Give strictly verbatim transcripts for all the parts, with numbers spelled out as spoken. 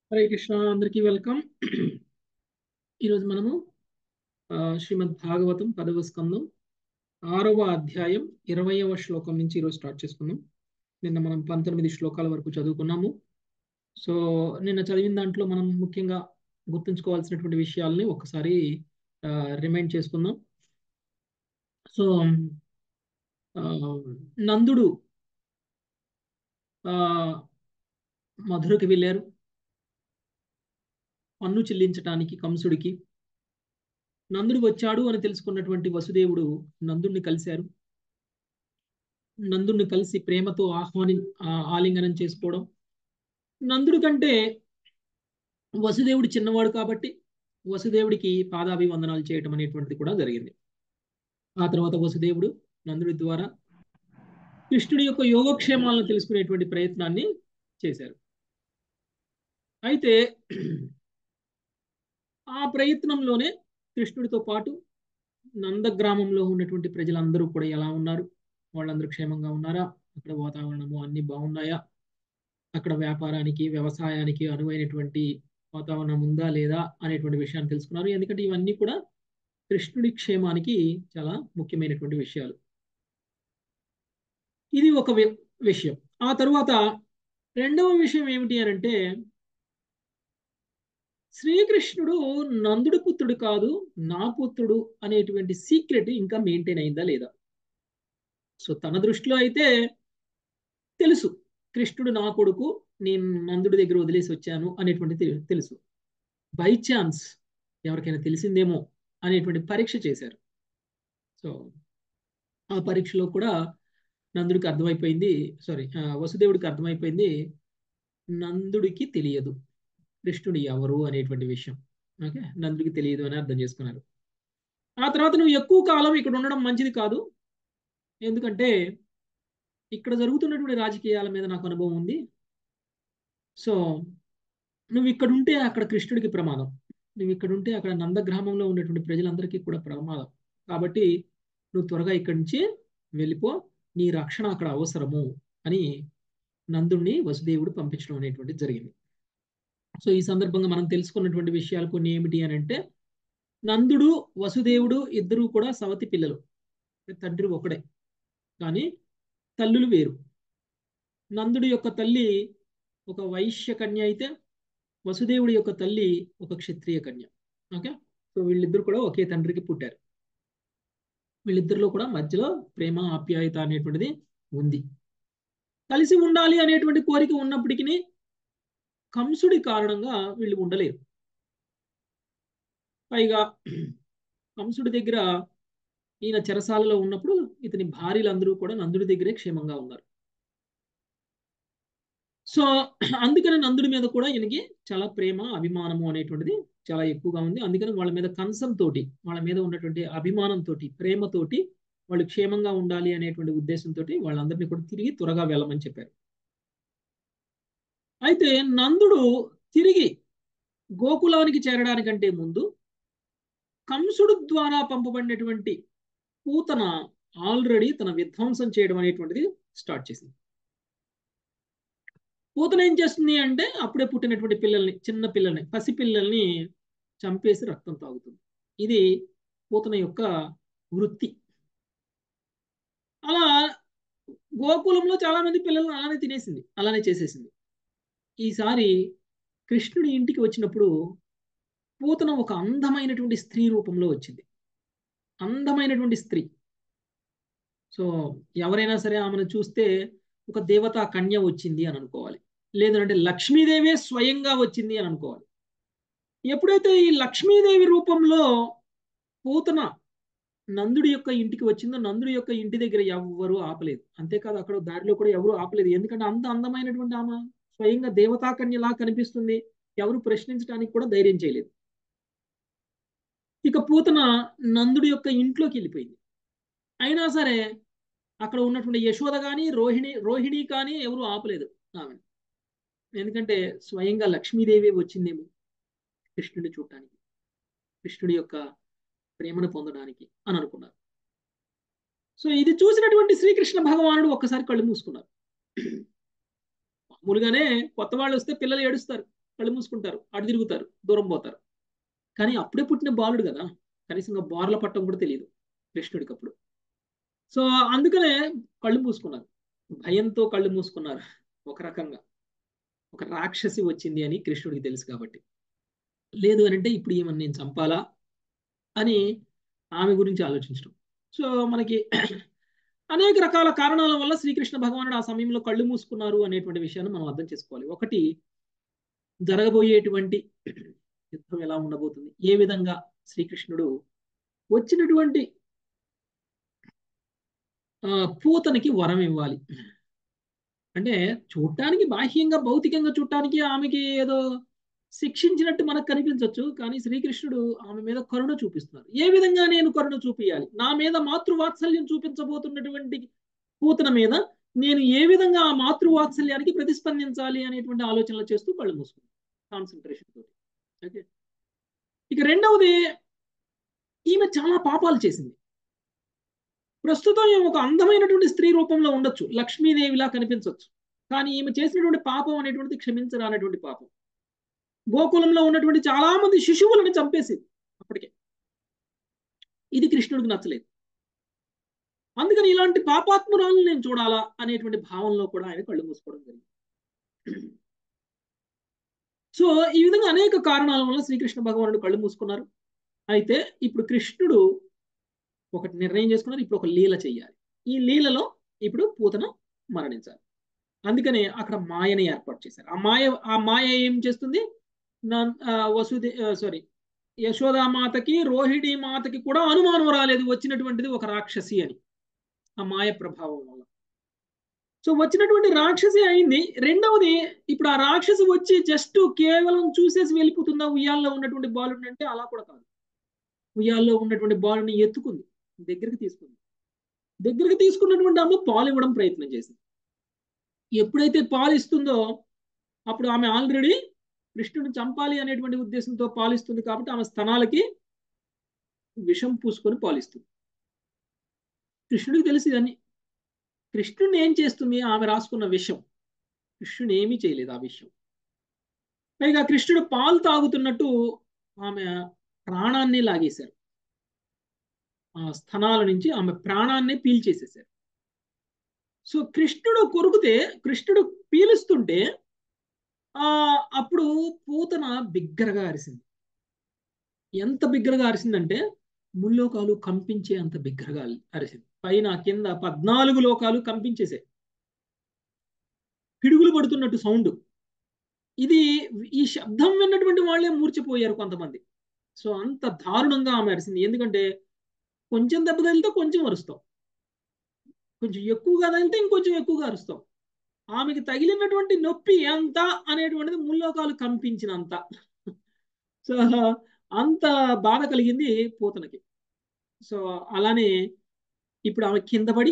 హరే కృష్ణ, అందరికీ వెల్కమ్. ఈరోజు మనము ఆ, శ్రీమద్ భాగవతం పదవ స్కందం ఆరవ అధ్యాయం ఇరవయవ శ్లోకం నుంచి ఈరోజు స్టార్ట్ చేసుకున్నాం. నిన్న మనం పంతొమ్మిది శ్లోకాల వరకు చదువుకున్నాము. సో నిన్న చదివిన దాంట్లో మనం ముఖ్యంగా గుర్తుంచుకోవాల్సినటువంటి విషయాల్ని ఒకసారి రిమైండ్ చేసుకుందాం. సో ఆ, నందుడు ఆ, మధురకి వెళ్ళారు పన్ను చెల్లించటానికి కంసుడికి. నందుడు వచ్చాడు అని తెలుసుకున్నటువంటి వసుదేవుడు నందుడిని కలిశారు. నందుడిని కలిసి ప్రేమతో ఆహ్వాని ఆ- ఆలింగనం చేసుకోవడం. నందుడి కంటే వసుదేవుడు చిన్నవాడు కాబట్టి వసుదేవుడికి పాదాభివందనాలు చేయటం అనేటువంటిది కూడా జరిగింది. ఆ తర్వాత వసుదేవుడు నందుడి ద్వారా కృష్ణుడి యొక్క యోగక్షేమాలను తెలుసుకునేటువంటి ప్రయత్నాన్ని చేశారు. అయితే ఆ ప్రయత్నంలోనే కృష్ణుడితో పాటు నందగ్రామంలో ఉన్నటువంటి ప్రజలందరూ కూడా ఎలా ఉన్నారు, వాళ్ళందరూ క్షేమంగా ఉన్నారా, అక్కడ వాతావరణము అన్ని బాగున్నాయా, అక్కడ వ్యాపారానికి వ్యవసాయానికి అనువైనటువంటి వాతావరణం ఉందా లేదా అనేటువంటి విషయాన్ని తెలుసుకున్నారు. ఎందుకంటే ఇవన్నీ కూడా కృష్ణుడి క్షేమానికి చాలా ముఖ్యమైనటువంటి విషయాలు. ఇది ఒక వి- విషయం. ఆ తరువాత రెండవ విషయం ఏమిటి అని అంటే, శ్రీకృష్ణుడు నందుడి పుత్రుడు కాదు, నా పుత్రుడు అనేటువంటి సీక్రెట్ ఇంకా మెయింటైన్ అయిందా లేదా. సో తన దృష్టిలో అయితే తెలుసు, కృష్ణుడు నా కొడుకు, నేను నందుడి దగ్గర వదిలేసి వచ్చాను అనేటువంటి తెలు- తెలుసు. బై ఛాన్స్ ఎవరికైనా తెలిసిందేమో అనేటువంటి పరీక్ష చేశారు. సో ఆ పరీక్షలో కూడా నందుడికి అర్థమైపోయింది, సారీ వసుదేవుడికి అర్థమైపోయింది, నందుడికి తెలియదు కృష్ణుడు ఎవరు అనేటువంటి విషయం. ఓకే, నందుడికి తెలియదు అని అర్థం చేసుకున్నారు. ఆ తర్వాత నువ్వు ఎక్కువ కాలం ఇక్కడ ఉండడం మంచిది కాదు, ఎందుకంటే ఇక్కడ జరుగుతున్నటువంటి రాజకీయాల మీద నాకు అనుభవం ఉంది. సో నువ్వు ఇక్కడ ఉంటే అక్కడ కృష్ణుడికి ప్రమాదం, నువ్వు ఇక్కడ ఉంటే అక్కడ నందగ్రామంలో ఉన్నటువంటి ప్రజలందరికీ కూడా ప్రమాదం. కాబట్టి నువ్వు త్వరగా ఇక్కడి నుంచి వెళ్ళిపో, నీ రక్షణ అక్కడ అవసరము అని నందుడిని వసుదేవుడు పంపించడం అనేటువంటిది జరిగింది. సో ఈ సందర్భంగా మనం తెలుసుకున్నటువంటి విషయాలు కొన్ని ఏమిటి అని అంటే, నందుడు వసుదేవుడు ఇద్దరు కూడా సవతి పిల్లలు, తండ్రి ఒకడే కానీ తల్లులు వేరు. నందుడి యొక్క తల్లి ఒక వైశ్య కన్య అయితే వసుదేవుడి యొక్క తల్లి ఒక క్షత్రియ కన్య. ఓకే, సో వీళ్ళిద్దరు కూడా ఒకే తండ్రికి పుట్టారు. వీళ్ళిద్దరిలో కూడా మధ్యలో ప్రేమ ఆప్యాయత అనేటువంటిది ఉంది. కలిసి ఉండాలి అనేటువంటి కోరిక ఉన్నప్పటికీ కంసుడి కారణంగా వీళ్ళు ఉండలేరు. పైగా కంసుడి దగ్గర ఈయన చెరసాలలో ఉన్నప్పుడు ఇతని భార్యలందరూ కూడా నందుడి దగ్గరే క్షేమంగా ఉన్నారు. సో అందుకని నందుడి మీద కూడా ఈయనకి చాలా ప్రేమ అభిమానము అనేటువంటిది చాలా ఎక్కువగా ఉంది. అందుకని వాళ్ళ మీద కంసం తోటి, వాళ్ళ మీద ఉన్నటువంటి అభిమానంతో, ప్రేమతోటి వాళ్ళు క్షేమంగా ఉండాలి అనేటువంటి ఉద్దేశంతో వాళ్ళందరినీ కూడా తిరిగి త్వరగా వెళ్ళమని చెప్పారు. అయితే నందుడు తిరిగి గోకులానికి చేరడానికంటే ముందు కంసుడు ద్వారా పంపబడినటువంటి పూతన ఆల్రెడీ తన విధ్వంసం చేయడం అనేటువంటిది స్టార్ట్ చేసింది. పూతన ఏం చేస్తుంది అంటే, అప్పుడే పుట్టినటువంటి పిల్లల్ని, చిన్న పిల్లల్ని, పసి పిల్లల్ని చంపేసి రక్తం తాగుతుంది. ఇది పూతన యొక్క వృత్తి. అలా గోకులంలో చాలా మంది పిల్లల్ని అలానే తినేసింది, అలానే చేసేసింది. ఈసారి కృష్ణుడి ఇంటికి వచ్చినప్పుడు పూతన ఒక అందమైనటువంటి స్త్రీ రూపంలో వచ్చింది. అందమైనటువంటి స్త్రీ. సో ఎవరైనా సరే ఆమెను చూస్తే ఒక దేవతా కన్య వచ్చింది అని అనుకోవాలి, లేదంటే లక్ష్మీదేవే స్వయంగా వచ్చింది అని అనుకోవాలి. ఎప్పుడైతే ఈ లక్ష్మీదేవి రూపంలో పూతన నందుడి యొక్క ఇంటికి వచ్చిందో, నందుడి యొక్క ఇంటి దగ్గర ఎవరు ఆపలేదు. అంతేకాదు అక్కడ దారిలో కూడా ఎవరు ఆపలేదు, ఎందుకంటే అంత అందమైనటువంటి ఆమె స్వయంగా దేవతా కన్యలా కనిపిస్తుంది. ఎవరు ప్రశ్నించడానికి కూడా ధైర్యం చేయలేదు. ఇక పూతన నందుడి యొక్క ఇంట్లోకి వెళ్ళిపోయింది. అయినా సరే అక్కడ ఉన్నటువంటి యశోద కానీ రోహిణి రోహిణి కానీ ఎవరు ఆపలేదు ఆమె, ఎందుకంటే స్వయంగా లక్ష్మీదేవి వచ్చిందేమో కృష్ణుడిని చూడటానికి, కృష్ణుడి యొక్క ప్రేమను పొందడానికి అని అనుకున్నారు. సో ఇది చూసినటువంటి శ్రీకృష్ణ భగవానుడు ఒక్కసారి కళ్ళు మూసుకున్నారు. మామూలుగానే కొత్త వాళ్ళు వస్తే పిల్లలు ఏడుస్తారు, కళ్ళు మూసుకుంటారు, అటు తిరుగుతారు, దూరం పోతారు. కానీ అప్పుడే పుట్టిన బాలుడు కదా, కనీసంగా బోర్ల పట్టం కూడా తెలియదు కృష్ణుడికి అప్పుడు. సో అందుకనే కళ్ళు మూసుకున్నారు, భయంతో కళ్ళు మూసుకున్నారు. ఒక రకంగా ఒక రాక్షసి వచ్చింది అని కృష్ణుడికి తెలుసు కాబట్టి. లేదు అని అంటే ఇప్పుడు ఈమెను నేను చంపాలా అని ఆమె గురించి ఆలోచించడం. సో మనకి అనేక రకాల కారణాల వల్ల శ్రీకృష్ణ భగవానుడు ఆ సమయంలో కళ్ళు మూసుకున్నారు అనేటువంటి విషయాన్ని మనం అర్థం చేసుకోవాలి. ఒకటి, జరగబోయేటువంటి యుద్ధం ఎలా ఉండబోతుంది, ఏ విధంగా శ్రీకృష్ణుడు వచ్చినటువంటి ఆ, పూతనికి వరం ఇవ్వాలి. అంటే చూడటానికి బాహ్యంగా భౌతికంగా చూడటానికి ఆమెకి ఏదో శిక్షించినట్టు మనకు కనిపించవచ్చు, కానీ శ్రీకృష్ణుడు ఆమె మీద కరుణ చూపిస్తున్నారు. ఏ విధంగా నేను కరుణ చూపించాలి, నా మీద మాతృవాత్సల్యం చూపించబోతున్నటువంటి పూతన మీద నేను ఏ విధంగా ఆ మాతృవాత్సల్యానికి ప్రతిస్పందించాలి అనేటువంటి ఆలోచనలు చేస్తూ కళ్ళు మూసుకున్నాను కాన్సన్ట్రేషన్ తోటి. ఓకే. ఇక రెండవది, ఈమె చాలా పాపాలు చేసింది. ప్రస్తుతం ఈమె ఒక అందమైనటువంటి స్త్రీ రూపంలో ఉండొచ్చు, లక్ష్మీదేవిలా కనిపించవచ్చు, కానీ ఈమె చేసినటువంటి పాపం అనేటువంటిది క్షమించరానటువంటి పాపం. గోకులంలో ఉన్నటువంటి చాలా మంది శిశువులను చంపేసింది అప్పటికే. ఇది కృష్ణుడికి నచ్చలేదు. అందుకని ఇలాంటి పాపాత్మురాలను నేను చూడాలా అనేటువంటి భావంలో కూడా ఆయన కళ్ళు మూసుకోవడం జరిగింది. సో ఈ విధంగా అనేక కారణాల వల్ల శ్రీకృష్ణ భగవానుడు కళ్ళు మూసుకున్నారు. అయితే ఇప్పుడు కృష్ణుడు ఒకటి నిర్ణయం చేసుకున్నారు, ఇప్పుడు ఒక లీల చెయ్యాలి. ఈ లీలలో ఇప్పుడు పూతన మరణించాలి. అందుకనే అక్కడ మాయని ఏర్పాటు చేశారు. ఆ మాయ ఆ మాయ ఏం చేస్తుంది, వసుదే సారీ యశోదామాతకి రోహిణి మాతకి కూడా అనుమానం రాలేదు వచ్చినటువంటిది ఒక రాక్షసి అని, ఆ మాయ ప్రభావం వల్ల. సో వచ్చినటువంటి రాక్షసి అయింది. రెండవది, ఇప్పుడు ఆ రాక్షసి వచ్చి జస్ట్ కేవలం చూసేసి వెళ్ళిపోతుందా ఉయ్యాల్లో ఉన్నటువంటి బాలుడిని అంటే అలా కూడా కాదు. ఉయ్యాల్లో ఉన్నటువంటి బాలుని ఎత్తుకుంది, దగ్గరికి తీసుకుంది. దగ్గరికి తీసుకున్నటువంటి ఆమె పాలు ఇవ్వడం ప్రయత్నం చేసింది. ఎప్పుడైతే పాలు ఇస్తుందో అప్పుడు ఆమె ఆల్రెడీ కృష్ణుడిని చంపాలి అనేటువంటి ఉద్దేశంతో పాలిస్తుంది కాబట్టి ఆమె స్తనాలకి విషం పూసుకొని పాలిస్తుంది. కృష్ణుడికి తెలిసి ఇదని. కృష్ణుడిని ఏం చేస్తుంది, ఆమె రాసుకున్న విషం. కృష్ణుడు ఏమీ చేయలేదు ఆ విషయం. పైగా కృష్ణుడు పాలు తాగుతున్నట్టు ఆమె ప్రాణాన్ని లాగేశారు, ఆ స్తనాల నుంచి ఆమె ప్రాణాన్ని పీల్చేసేసారు. సో కృష్ణుడు కొరుకుతే, కృష్ణుడు పీలుస్తుంటే ఆ అప్పుడు పూతన బిగ్గరగా అరిసింది. ఎంత బిగ్గరగా అరిసిందంటే ముల్లోకాలు కంపించే అంత బిగ్గరగా అరిసింది. పైన కింద పద్నాలుగు లోకాలు కంపించేసాయి, పిడుగులు పడుతున్నట్టు సౌండ్. ఇది ఈ శబ్దం విన్నటువంటి వాళ్ళే మూర్చిపోయారు కొంతమంది. సో అంత దారుణంగా ఆమె అరిసింది. ఎందుకంటే కొంచెం దెబ్బ తగిలితే కొంచెం అరుస్తాం, కొంచెం ఎక్కువగా తగిలితే ఇంకొంచెం ఎక్కువగా అరుస్తాం. ఆమెకి తగిలినటువంటి నొప్పి ఎంత అనేటువంటిది ముల్లోకాలు కంపించినంత. సో అంత బాధ కలిగింది పూతనకి. సో అలానే ఇప్పుడు ఆమె కింద పడి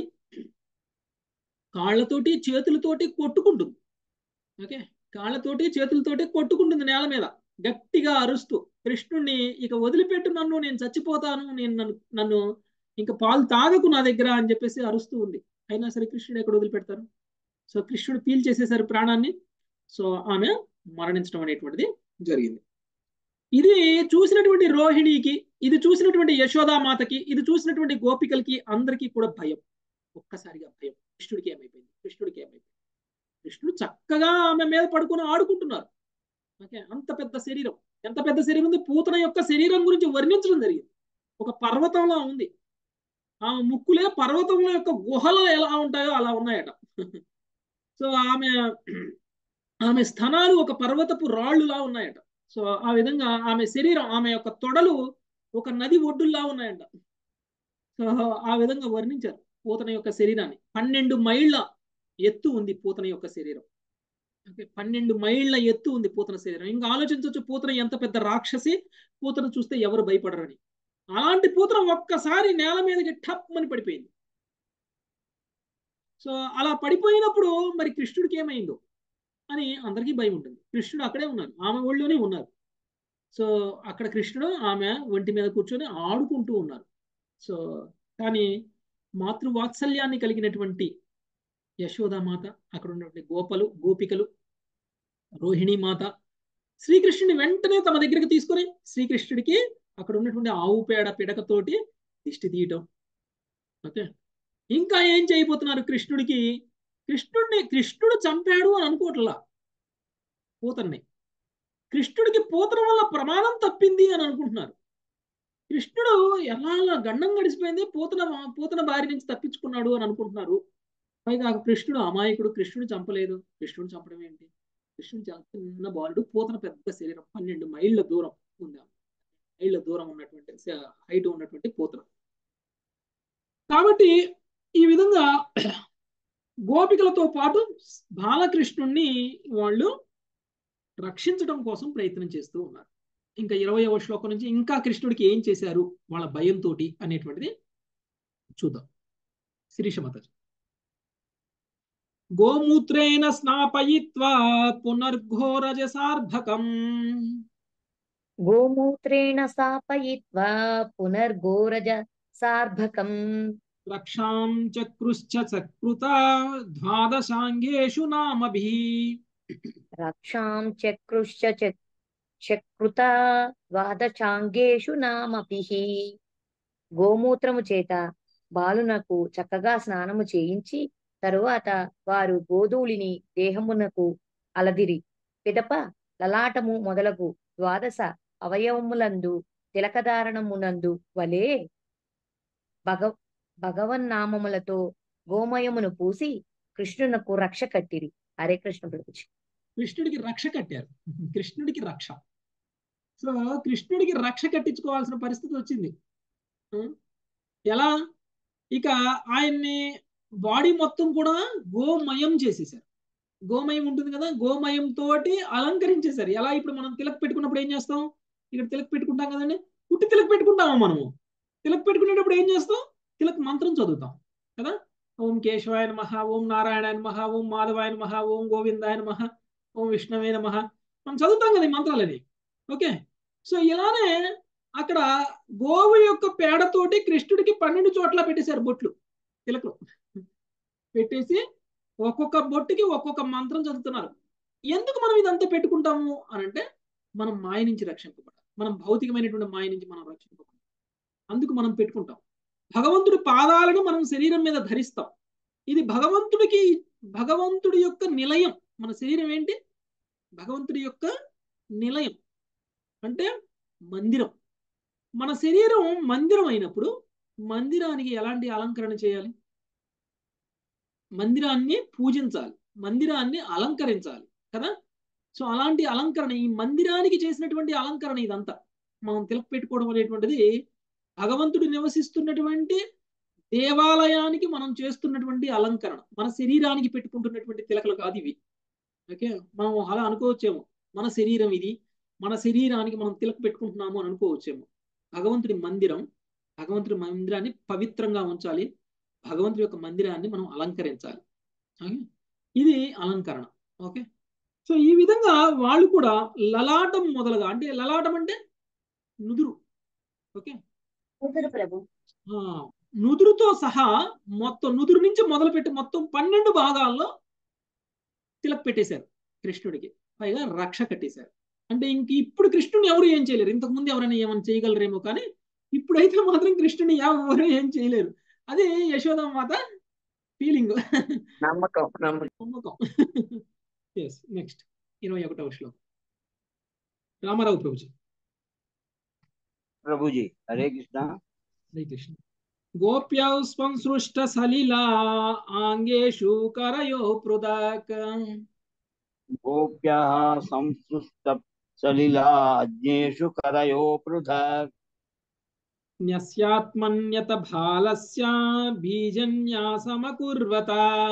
కాళ్ళతోటి చేతులతోటి కొట్టుకుంటుంది. ఓకే, కాళ్ళతోటి చేతులతోటి కొట్టుకుంటుంది నేల మీద గట్టిగా అరుస్తూ, కృష్ణుడిని ఇక వదిలిపెట్టు నన్ను, నేను చచ్చిపోతాను, నేను నన్ను నన్ను ఇంకా పాలు తాగకు నా దగ్గర అని చెప్పేసి అరుస్తూ ఉంది. అయినా సరే కృష్ణుడు ఎక్కడ వదిలిపెడతారు. సో కృష్ణుడు పీల్చేసేసారు ప్రాణాన్ని. సో ఆమె మరణించడం అనేటువంటిది జరిగింది. ఇది చూసినటువంటి రోహిణికి, ఇది చూసినటువంటి యశోదామాతకి, ఇది చూసినటువంటి గోపికలకి అందరికీ కూడా భయం, ఒక్కసారిగా భయం. కృష్ణుడికి ఏమైపోయింది, కృష్ణుడికి ఏమైపోయింది. కృష్ణుడు చక్కగా ఆమె మీద పడుకొని ఆడుకుంటున్నారు. ఓకే, అంత పెద్ద శరీరం, ఎంత పెద్ద శరీరం ఉంది, పూతన యొక్క శరీరం గురించి వర్ణించడం జరిగింది. ఒక పర్వతంలా ఉంది. ఆ ముక్కులే పర్వతంలో యొక్క గుహలు ఎలా ఉంటాయో అలా ఉన్నాయట. సో ఆమె ఆమె స్థనాలు ఒక పర్వతపు రాళ్ళులా ఉన్నాయట. సో ఆ విధంగా ఆమె శరీరం, ఆమె యొక్క తొడలు ఒక నది ఒడ్డుల్లా ఉన్నాయంట. సో ఆ విధంగా వర్ణించారు పూతన యొక్క శరీరాన్ని. పన్నెండు మైళ్ళ ఎత్తు ఉంది పూతన యొక్క శరీరం. ఓకే, పన్నెండు మైళ్ళ ఎత్తు ఉంది పూతన శరీరం. ఇంకా ఆలోచించవచ్చు పూతన ఎంత పెద్ద రాక్షసి, పూతన చూస్తే ఎవరు భయపడరని. అలాంటి పూతన ఒక్కసారి నేల మీదకి టప్ అని పడిపోయింది. సో అలా పడిపోయినప్పుడు మరి కృష్ణుడికి ఏమైందో అని అందరికీ భయం ఉంటుంది. కృష్ణుడు అక్కడే ఉన్నారు, ఆమె ఒళ్ళోనే ఉన్నారు. సో అక్కడ కృష్ణుడు ఆమె ఒంటి మీద కూర్చొని ఆడుకుంటూ ఉన్నారు. సో కానీ మాతృవాత్సల్యాన్ని కలిగినటువంటి యశోదామాత, అక్కడ ఉన్నటువంటి గోపలు, గోపికలు, రోహిణి మాత, శ్రీకృష్ణుని వెంటనే తమ దగ్గరికి తీసుకొని శ్రీకృష్ణుడికి అక్కడ ఉన్నటువంటి ఆవు పేడ పిడకతోటి దిష్టి తీయటం. ఓకే, ఇంకా ఏం చేయబోతున్నారు కృష్ణుడికి? కృష్ణుడిని కృష్ణుడు చంపాడు అని అనుకోవట్లా పూతన్ని. కృష్ణుడికి పూతన వల్ల ప్రమాదం తప్పింది అని అనుకుంటున్నారు. కృష్ణుడు ఎలా గండం గడిచిపోయింది, పూతన పూతన బారి నుంచి తప్పించుకున్నాడు అని అనుకుంటున్నారు. పైగా కృష్ణుడు అమాయకుడు, కృష్ణుడు చంపలేదు. కృష్ణుడు చంపడం ఏంటి? కృష్ణుడు చాలా చిన్న బాలుడు, పూతన పెద్ద శరీరం, పన్నెండు మైళ్ళ దూరం ఉంది, మైళ్ళ దూరం ఉన్నటువంటి హైట్ ఉన్నటువంటి పూతన. కాబట్టి ఈ విధంగా గోపికలతో పాటు బాలకృష్ణుణ్ణి వాళ్ళు రక్షించడం కోసం ప్రయత్నం చేస్తూ ఉన్నారు. ఇంకా ఇరవయవ శ్లోకం నుంచి ఇంకా కృష్ణుడికి ఏం చేశారు వాళ్ళ భయంతో అనేటువంటిది చూద్దాం. శిరీష మాతాజీ. గోమూత్రేణ స్నాపయిత్వా పునర్ఘోరజసార్భకం. గోమూత్రేణ స్థాపయిత్వా పునర్ఘోరజ సార్భకం. రక్షాం చక్రుశ్చ చక్రుత ద్వాదశాంగేషు నామభిః. రక్షాం చక్రుశ్చ చక్రుత ద్వాదశాంగేషు నామభిః. గోమూత్రము చేత బాలునకు చక్కగా స్నానము చేయించి తరువాత వారు గోధూళిని దేహమునకు అలదిరి పిదప లలాటము మొదలగు ద్వాదశ అవయవములందు తిలకధారణమునందు వలె భగ భగవన్నామములతో గోమయమును పూసి కృష్ణునకు రక్ష కట్టిరి. హరే కృష్ణ ప్రభుజీ. కృష్ణుడికి రక్ష కట్టారు. కృష్ణుడికి రక్ష. సో కృష్ణుడికి రక్ష కట్టించుకోవాల్సిన పరిస్థితి వచ్చింది. ఎలా? ఇక ఆయన్ని బాడీ మొత్తం కూడా గోమయం చేసేసారు. గోమయం ఉంటుంది కదా, గోమయం తోటి అలంకరించేశారు. ఎలా? ఇప్పుడు మనం తిలక్ పెట్టుకున్నప్పుడు ఏం చేస్తాం? ఇక్కడ తిలక్ పెట్టుకుంటాం కదండి, పుట్టి తిలక్ పెట్టుకుంటామా మనము? తిలక్ పెట్టుకునేటప్పుడు ఏం చేస్తాం? తిలక్ మంత్రం చదువుతాం కదా. ఓం కేశవాయ నమః, ఓం నారాయణాయ నమః, ఓం మాధవాయ నమః, ఓం గోవిందాయ నమః, ఓం విష్ణవే నమః, మనం చదువుతాం కదా ఈ మంత్రాలని. ఓకే, సో ఇలానే అక్కడ గోవు యొక్క పేడతోటి కృష్ణుడికి పన్నెండు చోట్ల పెట్టేశారు బొట్లు, తిలకలు పెట్టేసి ఒక్కొక్క బొట్టుకి ఒక్కొక్క మంత్రం చదువుతున్నారు. ఎందుకు మనం ఇదంతా పెట్టుకుంటాము అని అంటే, మనం మాయ నుంచి రక్షింపబడాలి, మనం భౌతికమైనటువంటి మాయ నుంచి మనం రక్షింపబడాలి, అందుకు మనం పెట్టుకుంటాం. భగవంతుడి పాదాలను మనం శరీరం మీద ధరిస్తాం. ఇది భగవంతుడికి భగవంతుడి యొక్క నిలయం. మన శరీరం ఏంటి? భగవంతుడి యొక్క నిలయం అంటే మందిరం. మన శరీరం మందిరం అయినప్పుడు మందిరానికి ఎలాంటి అలంకరణ చేయాలి? మందిరాన్ని పూజించాలి, మందిరాన్ని అలంకరించాలి కదా. సో అలాంటి అలంకరణ, ఈ మందిరానికి చేసినటువంటి అలంకరణ ఇదంతా. మనం తిలక్ పెట్టుకోవడం అనేటువంటిది భగవంతుడు నివసిస్తున్నటువంటి దేవాలయానికి మనం చేస్తున్నటువంటి అలంకరణ. మన శరీరానికి పెట్టుకుంటున్నటువంటి తిలకలు కాదు ఇవి. ఓకే, మనం అలా అనుకోవచ్చేమో, మన శరీరం ఇది, మన శరీరానికి మనం తిలక్ పెట్టుకుంటున్నాము అని అనుకోవచ్చేమో. భగవంతుడి మందిరం, భగవంతుడి మందిరాన్ని పవిత్రంగా ఉంచాలి, భగవంతుడి యొక్క మందిరాన్ని మనం అలంకరించాలి. ఓకే, ఇది అలంకరణ. ఓకే, సో ఈ విధంగా వాళ్ళు కూడా లలాటం మొదలుగా, అంటే లలాటం అంటే నుదురు. ఓకే, ప్రభు. నుదురుతో సహా మొత్తం నుదురు నుంచి మొదలుపెట్టి మొత్తం పన్నెండు భాగాల్లో తిలక్ పెట్టేశారు కృష్ణుడికి. పైగా రక్ష కట్టేశారు. అంటే ఇంక ఇప్పుడు కృష్ణుని ఎవరు ఏం చేయలేరు. ఇంతకుముందు ఎవరైనా ఏమైనా చేయగలరేమో, కానీ ఇప్పుడైతే మాత్రం కృష్ణుని ఎవరు ఏం చేయలేరు. అదే యశోదమ్మ మాత ఫీలింగ్, నమ్మకం నమ్మకం. నెక్స్ట్ ఇరవై ఒకటవ శ్లోకం. రామారావు ప్రభుజీ. ప్రభుజీ హరే కృష్ణ. హరే కృష్ణ. గోప్యౌ సంసృష్ట సలిలా ఆంగేషు కరయో పృథక్. గోప్యః సంసృష్ట సలిలా అజ్ఞేషు కరయో పృథక్. న్యస్యాత్మన్యత బాలస్య బీజన్యాసమకుర్వత.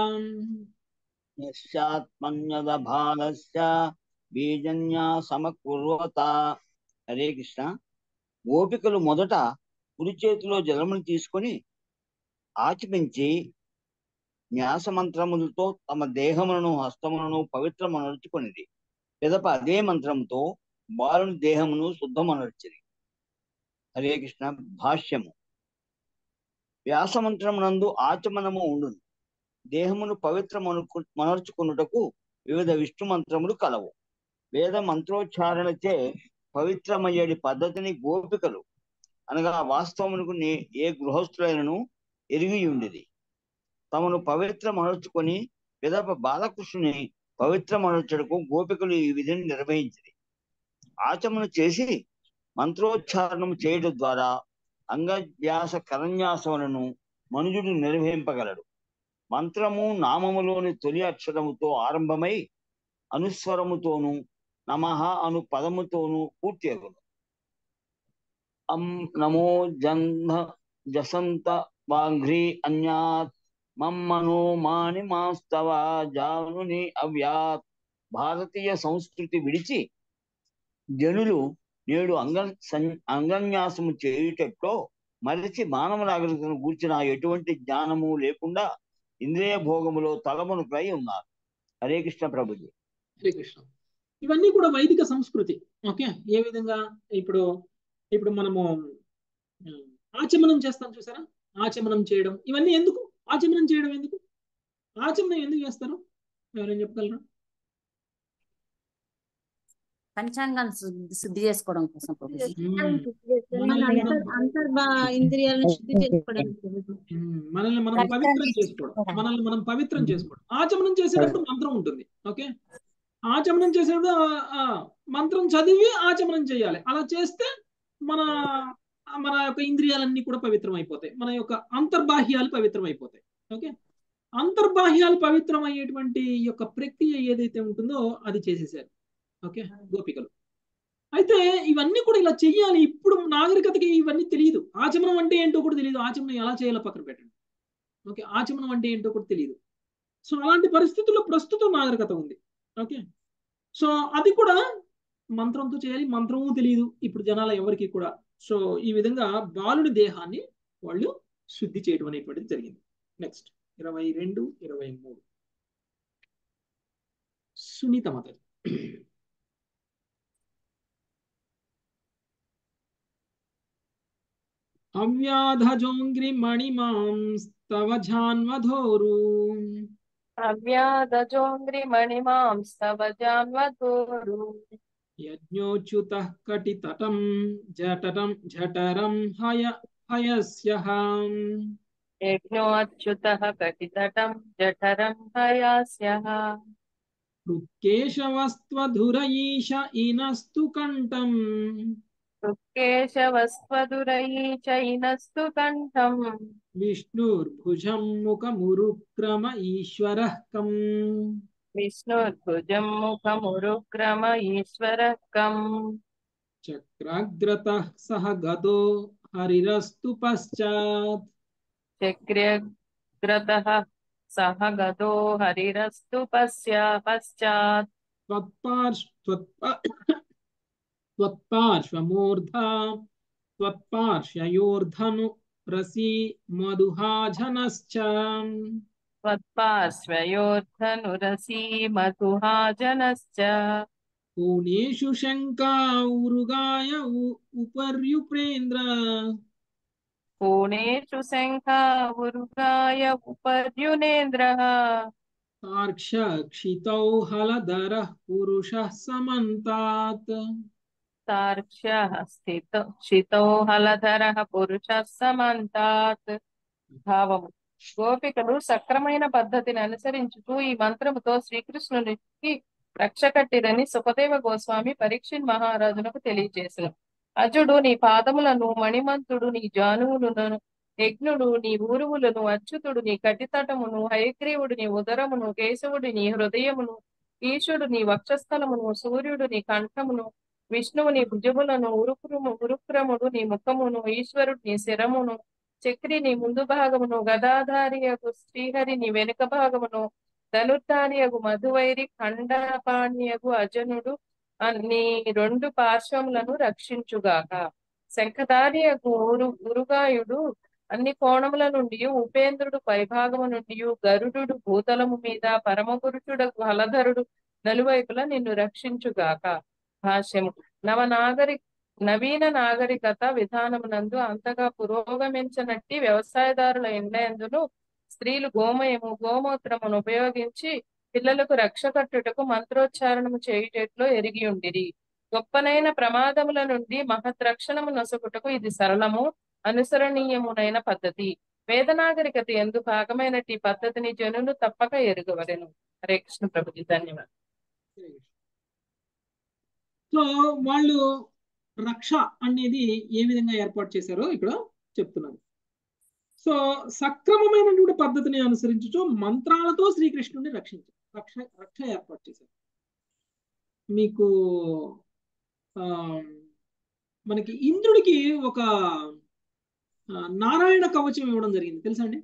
న్యస్యాత్మన్యత బాలస్య బీజన్యాసమకుర్వత. హరే కృష్ణ. గోపికలు మొదట కుడి చేతిలో జలమును తీసుకొని ఆచపించి న్యాసమంత్రములతో తమ దేహములను హస్తములను పవిత్రమనర్చుకొనిది. పిదప అదే మంత్రముతో బాలుని దేహమును శుద్ధమనర్చిరి. హరే కృష్ణ. భాష్యము. వ్యాసమంత్రమునందు ఆచమనము ఉండును. దేహమును పవిత్రమను మనర్చుకున్నటకు వివిధ విష్ణు మంత్రములు కలవు. వేద మంత్రోచ్చారణచే పవిత్రమయ్యేటి పద్ధతిని గోపికలు అనగా వాస్తవమునకు ఏ గృహస్థులైనను ఎరిగి ఉండేది. తమను పవిత్రమనర్చుకొని పిదప బాలకృష్ణుని పవిత్రమనర్చుటకు గోపికలు ఈ విధిని నిర్వహించింది. ఆచమన చేసి మంత్రోచ్చారణము చేయడం ద్వారా అంగవ్యాస కరన్యాసములను మనుజుడు నిర్వహింపగలడు. మంత్రము నామములోని తొలి అక్షరముతో ఆరంభమై అనుస్వరముతోను నమః అను పదముతోను పూర్తి అగును. అం నమో జన్మ జసంత వాఘ్రీ అన్యాత్ మమ్మనో మాని మాస్తవ జానుని అవ్యాత్. భారతీయ సంస్కృతి విడిచి జనులు నేడు అంగ అంగన్యాసము చేయుటట్లో మరిచి మానవ నాగరికతను గూర్చిన ఎటువంటి జ్ఞానము లేకుండా ఇంద్రియ భోగములో తలమునుకై ఉన్నారు. హరే కృష్ణ ప్రభుజీ. హరే కృష్ణ. ఇవన్నీ కూడా వైదిక సంస్కృతి. ఓకే, ఏ విధంగా ఇప్పుడు ఇప్పుడు మనము ఆచమనం చేస్తాం చూసారా, ఆచమనం చేయడం, ఇవన్నీ ఎందుకు ఆచమనం చేయడం ఎందుకు ఆచమనం ఎందుకు చేస్తారు ఎవరైనా చెప్పగలరా? పంచాంగం శుద్ధి చేసుకోవడం కోసం, అంతర్భా ఇంద్రియాలను శుద్ధి చేసుకోవడానికి, మనల్ని మనం పవిత్రం చేసుకోవడం, మనల్ని మనం పవిత్రం చేసుకోవడం. ఆచమనం చేసేటప్పుడు మంత్రం ఉంటుంది. ఓకే, ఆచమనం చేసేటప్పుడు మంత్రం చదివి ఆచమనం చేయాలి. అలా చేస్తే మన మన యొక్క ఇంద్రియాలన్నీ కూడా పవిత్రం అయిపోతాయి, మన యొక్క అంతర్బాహ్యాలు పవిత్రం అయిపోతాయి. ఓకే, అంతర్బాహ్యాలు పవిత్రం అయ్యేటువంటి యొక్క ప్రక్రియ ఏదైతే ఉంటుందో అది చేసేసారు. ఓకే, గోపికలు. అయితే ఇవన్నీ కూడా ఇలా చెయ్యాలి. ఇప్పుడు నాగరికతకి ఇవన్నీ తెలియదు. ఆచమనం అంటే ఏంటో కూడా తెలియదు. ఆచమనం ఎలా చేయాలో పక్కన పెట్టండి. ఓకే, ఆచమనం అంటే ఏంటో కూడా తెలియదు. సో అలాంటి పరిస్థితుల్లో ప్రస్తుతం నాగరికత ఉంది. ఓకే, సో అది కూడా మంత్రంతో చేయాలి. మంత్రము తెలియదు ఇప్పుడు జనాల ఎవరికి కూడా. సో ఈ విధంగా బాలుడి దేహాన్ని వాళ్ళు శుద్ధి చేయడం అనేటువంటిది జరిగింది. నెక్స్ట్ ఇరవై రెండు ఇరవై మూడు సునీత మాత. అవ్యాధజోంగ్రి మణిమాంస్తవ జాన్వధోరు అవ్యాధజోంగ్రి మణిమాంస్తవ జాన్వధోరు యజ్ఞోచ్యుతః కటితటం జఠరం జఠరం హయ హయస్యః యజ్ఞోచ్యుతః కటితటం జఠరం హయస్యః హృత్కేశవస్త్వధురైష ఇనస్తు కంఠం హృత్కేశవస్త్వధురైచైనస్తు కంఠం విష్ణుర్భుజం ముఖమురుక్రమ ఈశ్వరః కం విష్ణుర్భుజం ముఖమురుక్రమ ఈశ్వరః కం చక్రాగ్రతః సహ గదో హరిరస్తు పశ్చాత్ చక్రగ్రతః సహ గదో హరిరస్తు పశ్చా పశ్చాత్ త్వత్పార్శ్వమూర్ధా త్వత్పార్శ్వయోర్ధను రసి మధుహాజనశ్చ త్వత్పార్శ్వయోర్ధనురసీ మధుహాజనశ్చ పూణేషు శంకా ఉరుగాయ ఉపర్యుప్రేంద్ర పూణేషు శంఖా ఉరుగాయ ఉపర్యునేంద్రః తార్క్ష్యక్షితౌ హలధరః పురుషః సమంతాత్ తార్క్ష్యః స్థితో క్షితో హలధరః పురుషః సమంతాత్. భావము: గోపికలు సక్రమైన పద్ధతిని అనుసరించుతూ ఈ మంత్రముతో శ్రీకృష్ణునికి రక్ష కట్టిరని సుఖదేవ గోస్వామి పరీక్షిత్ మహారాజునకు తెలియజేసెను. అజుడు నీ పాదములను, మణిమంతుడు నీ జానువులను, యజ్ఞుడు నీ ఊరువులను, అచ్యుతుడు నీ కటితటమును, హయగ్రీవుడు నీ ఉదరమును, కేశవుడు నీ హృదయమును, ఈశుడు నీ వక్షస్థలమును, సూర్యుడు నీ కంఠమును, విష్ణువు నీ భుజములను, ఉరుక్రము ఉరుక్రముడు నీ ముఖమును, ఈశ్వరుడు నీ శిరమును, చక్రి నీ ముందు భాగమును, గదాధారియగు శ్రీహరి నీ వెనుక భాగమును, ధనుర్ధారియగు మధువైరి ఖండపాణ్యగు అజనుడు నీ రెండు పార్శ్వములను రక్షించుగాక. శంఖధారియగు ఉరు ఉరుగాయుడు అన్ని కోణముల నుండి, ఉపేంద్రుడు పైభాగము నుండి, గరుడు భూతలము మీద, పరమపురుషుడకు హలధరుడు నలువైపులా నిన్ను రక్షించుగాక. భాష్యము: నవనాగరి నవీన నాగరికత విధానమునందు అంతగా పురోగమించనట్టి వ్యవసాయదారుల ఇండ్లందును స్త్రీలు గోమయము గోమూత్రమును ఉపయోగించి పిల్లలకు రక్ష కట్టుటకు మంత్రోచ్చారణము చేయుటెట్లో ఎరిగి ఉండిరి. గొప్పనైన ప్రమాదముల నుండి మహత్ రక్షణము నొసగుటకు ఇది సరళము అనుసరణీయమునైన పద్ధతి. వేదనాగరికత ఎందు భాగమైనట్టి ఈ పద్ధతిని జనులు తప్పక ఎరుగవలెను. హరే కృష్ణ ప్రభుజీ, ధన్యవాదాలు. సో వాళ్ళు రక్ష అనేది ఏ విధంగా ఏర్పాటు చేశారో ఇక్కడ చెప్తున్నారు. సో సక్రమమైనటువంటి పద్ధతిని అనుసరించుచు మంత్రాలతో శ్రీకృష్ణుడిని రక్షించారు, రక్ష రక్ష ఏర్పాటు చేశారు. మీకు ఆ మనకి ఇంద్రుడికి ఒక ఆ, నారాయణ కవచం ఇవ్వడం జరిగింది, తెలుసా అండి?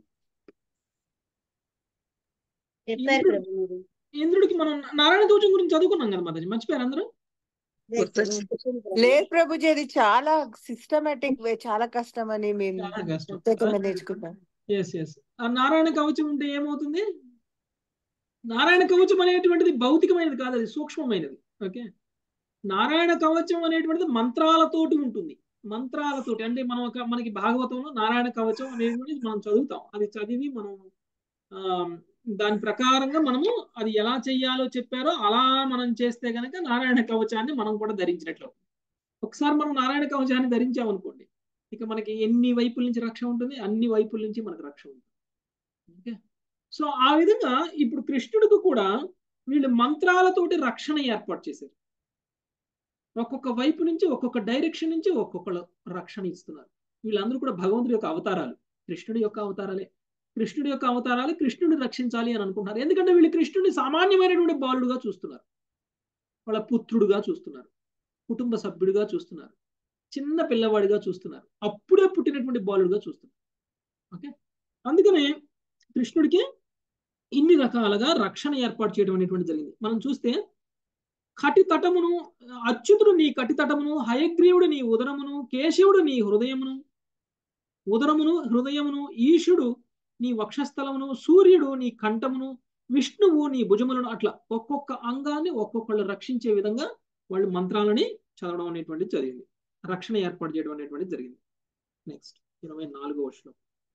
చెప్పారు ఇంద్రుడు ప్రభు మీరు. ఇంద్రుడికి మనం నారాయణ కవచం గురించి చదువుకున్నాం కదా మాతాజీ, మర్చిపోయారు అందరూ? లేదు ప్రభు, చెప్పండి ప్రభు. లేదు ప్రభుజీ, అది చాలా సిస్టమేటిక్ వే, చాలా కష్టం అని మేము చాలా కష్టం. ప్రత్యేకంగా నేర్చుకుంటాం. ఎస్ ఎస్ ఆ నారాయణ కవచం ఉంటే ఏమవుతుంది? నారాయణ కవచం అనేటువంటిది భౌతికమైనది కాదు, అది సూక్ష్మమైనది. ఓకే, నారాయణ కవచం అనేటువంటిది మంత్రాలతోటి ఉంటుంది. మంత్రాలతోటి అంటే మనం ఒక మనకి భాగవతంలో నారాయణ కవచం అనేటువంటిది మనం చదువుతాం, అది చదివి మనం ఆ దాని ప్రకారంగా మనము అది ఎలా చెయ్యాలో చెప్పారో అలా మనం చేస్తే గనక నారాయణ కవచాన్ని మనం కూడా ధరించినట్లు. ఒకసారి మనం నారాయణ కవచాన్ని ధరించామనుకోండి, ఇక మనకి ఎన్ని వైపుల నుంచి రక్ష ఉంటుంది, అన్ని వైపుల నుంచి మనకు రక్ష ఉంటుంది. ఓకే, సో ఆ విధంగా ఇప్పుడు కృష్ణుడికి కూడా వీళ్ళు మంత్రాలతోటి రక్షణ ఏర్పాటు చేశారు. ఒక్కొక్క వైపు నుంచి ఒక్కొక్క డైరెక్షన్ నుంచి ఒక్కొక్కరు రక్షణ ఇస్తున్నారు. వీళ్ళందరూ కూడా భగవంతుడి యొక్క అవతారాలు, కృష్ణుడి యొక్క అవతారాలే. కృష్ణుడి యొక్క అవతారాలు కృష్ణుడిని రక్షించాలి అని అనుకుంటున్నారు. ఎందుకంటే వీళ్ళు కృష్ణుడిని సామాన్యమైనటువంటి బాలుడుగా చూస్తున్నారు, వాళ్ళ పుత్రుడుగా చూస్తున్నారు, కుటుంబ సభ్యుడిగా చూస్తున్నారు, చిన్న పిల్లవాడిగా చూస్తున్నారు, అప్పుడే పుట్టినటువంటి బాలుడుగా చూస్తున్నారు. ఓకే, అందుకనే కృష్ణుడికి ఇన్ని రకాలుగా రక్షణ ఏర్పాటు చేయడం అనేటువంటి జరిగింది. మనం చూస్తే కటి తటమును, అచ్యుతుడు నీ కటి తటమును, హయగ్రీవుడు నీ ఉదరమును, కేశవుడు నీ హృదయమును ఉదరమును హృదయమును, ఈశుడు నీ వక్షస్థలమును, సూర్యుడు నీ కంఠమును, విష్ణువు నీ భుజములను, అట్లా ఒక్కొక్క అంగాన్ని ఒక్కొక్కళ్ళు రక్షించే విధంగా వాళ్ళు మంత్రాలని చదవడం అనేటువంటిది జరిగింది, రక్షణ ఏర్పాటు చేయడం అనేటువంటిది జరిగింది. నెక్స్ట్ ఇరవై నాలుగో శ్లోకం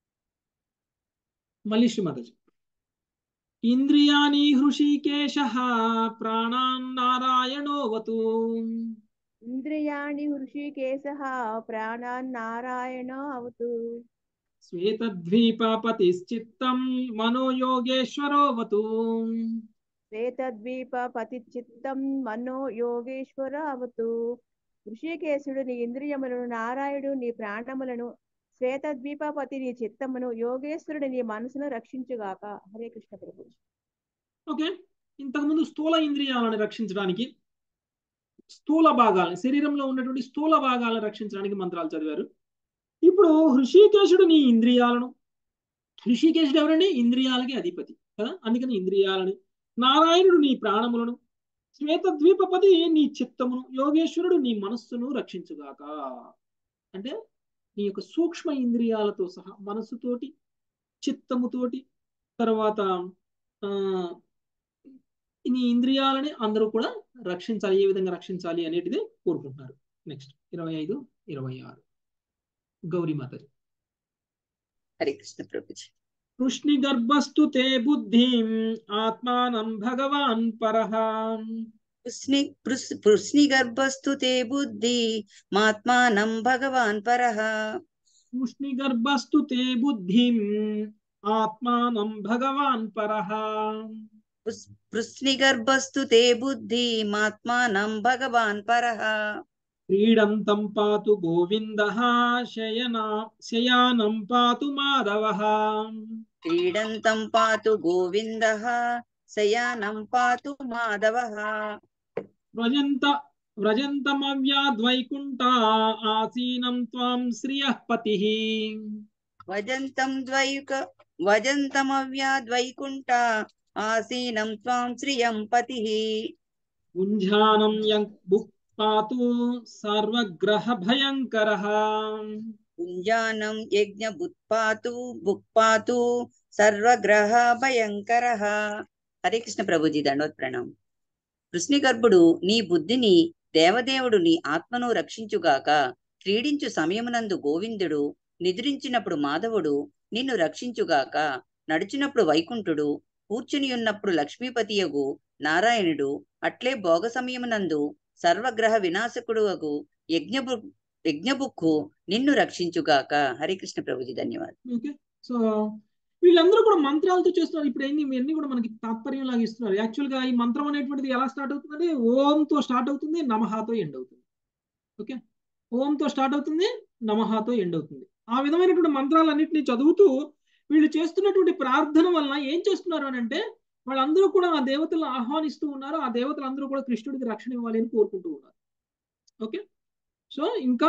మళ్ళీ శ్రీమాతాజీ. ఇంద్రియాణి హృషికేశః ప్రాణాన్ నారాయణోవతు. ఇంద్రియాణి హృషికేశః ప్రాణాన్ నారాయణ అవతు. శ్వేతద్వీపపతిశ్చిత్తం మనోయోగేశ్వరోవతు. శ్వేతద్వీపపతిచిత్తం మనో యోగేశ్వర అవతు. ఋషికేశుడు నీ ఇంద్రియములను, నారాయణుడు నీ ప్రాణములను, శ్వేతద్వీపపతి నీ చిత్తమును, యోగేశ్వరుడు నీ మనసును రక్షించుగాక. హరే కృష్ణ ప్రభు. ఓకే, ఇంతకుముందు స్థూల ఇంద్రియాలను రక్షించడానికి, స్థూల భాగాలను, శరీరంలో ఉన్నటువంటి స్థూల భాగాలను రక్షించడానికి మంత్రాలు చదివారు. ఇప్పుడు హృషికేశుడు నీ ఇంద్రియాలను, హృషికేశుడు ఎవరండి? ఇంద్రియాలకి అధిపతి కదా, అందుకని ఇంద్రియాలని, నారాయణుడు నీ ప్రాణములను, శ్వేతద్వీపపతి నీ చిత్తమును, యోగేశ్వరుడు నీ మనస్సును రక్షించుగాక. అంటే నీ యొక్క సూక్ష్మ ఇంద్రియాలతో సహా మనస్సుతోటి, చిత్తముతోటి, తర్వాత ఆ నీ ఇంద్రియాలని అందరూ కూడా రక్షించాలి. ఏ విధంగా రక్షించాలి అనేటిది కోరుకుంటున్నారు. నెక్స్ట్ ఇరవై ఐదు ఇరవై ఆరు గౌరీమాతది. హరే కృష్ణ ప్రభుజీ. కృష్ణి గర్భస్థు తే బుద్ధిం ఆత్మానం భగవాన్ పరః. కృష్ణి కృష్ణి గర్భస్థు తే బుద్ధి మాత్మానం భగవాన్ పరః. కృష్ణి గర్భస్థు తే బుద్ధిం ఆత్మానం భగవాన్ పరః. కృష్ణి గర్భస్థు తే బుద్ధి మాత్మానం భగవాన్ పరః. క్రీడంతం పాతు గోవిందః శయనా శయానం పాతు మాధవః. క్రీడంతం పాతు గోవిందః శయానం పాతు మాధవః. వ్రజంత వ్రజంతమవ్యాద్వైకుంఠ ఆసీనం త్వాం శ్రియః పతిః. వజంతం ద్వైక వజంతమవ్యాద్వైకుంఠ ఆసీనం త్వాం శ్రియం పతిః. పుంజానం యం బుక్ పాతు సర్వగ్రహ భయంకరః. పుంజానం యజ్ఞ బుత్పాతు బుక్పాతు సర్వగ్రహ భయంకరః. హరే కృష్ణ ప్రభుజీ, దండోత్ ప్రణామం. కృష్ణి గర్భుడు నీ బుద్ధిని, దేవదేవుడు నీ ఆత్మను రక్షించుగాక. క్రీడించు సమయమునందు గోవిందుడు, నిద్రించినప్పుడు మాధవుడు నిన్ను రక్షించుగాక. నడుచునప్పుడు వైకుంఠుడు, కూర్చుని ఉన్నప్పుడు లక్ష్మీపతియగు నారాయణుడు అట్లే భోగ సమయమునందు సర్వగ్రహ వినాశకుడుగు యజ్ఞబు యజ్ఞబుక్కు నిన్ను రక్షించుగాక. హరికృష్ణ ప్రభుజీ, ధన్యవాదాలు. ఓకే, సో వీళ్ళందరూ కూడా మంత్రాలతో చేస్తున్నారు. ఇప్పుడు ఎన్ని ఇవన్నీ కూడా మనకి తాత్పర్యం లాగా ఇస్తున్నారు. యాక్చువల్ గా ఈ మంత్రం అనేటువంటిది ఎలా స్టార్ట్ అవుతుందంటే ఓంతో స్టార్ట్ అవుతుంది, నమహాతో ఎండ్ అవుతుంది. ఓకే, ఓంతో స్టార్ట్ అవుతుంది, నమహాతో ఎండ్ అవుతుంది. ఆ విధమైనటువంటి మంత్రాలన్నింటినీ చదువుతూ వీళ్ళు చేస్తున్నటువంటి ప్రార్థన వలన ఏం చేస్తున్నారు అని అంటే వాళ్ళందరూ కూడా ఆ దేవతలను ఆహ్వానిస్తూ ఉన్నారు. ఆ దేవతలందరూ కూడా కృష్ణుడికి రక్షణ ఇవ్వాలి అని కోరుకుంటూ ఉన్నారు. ఓకే, సో ఇంకా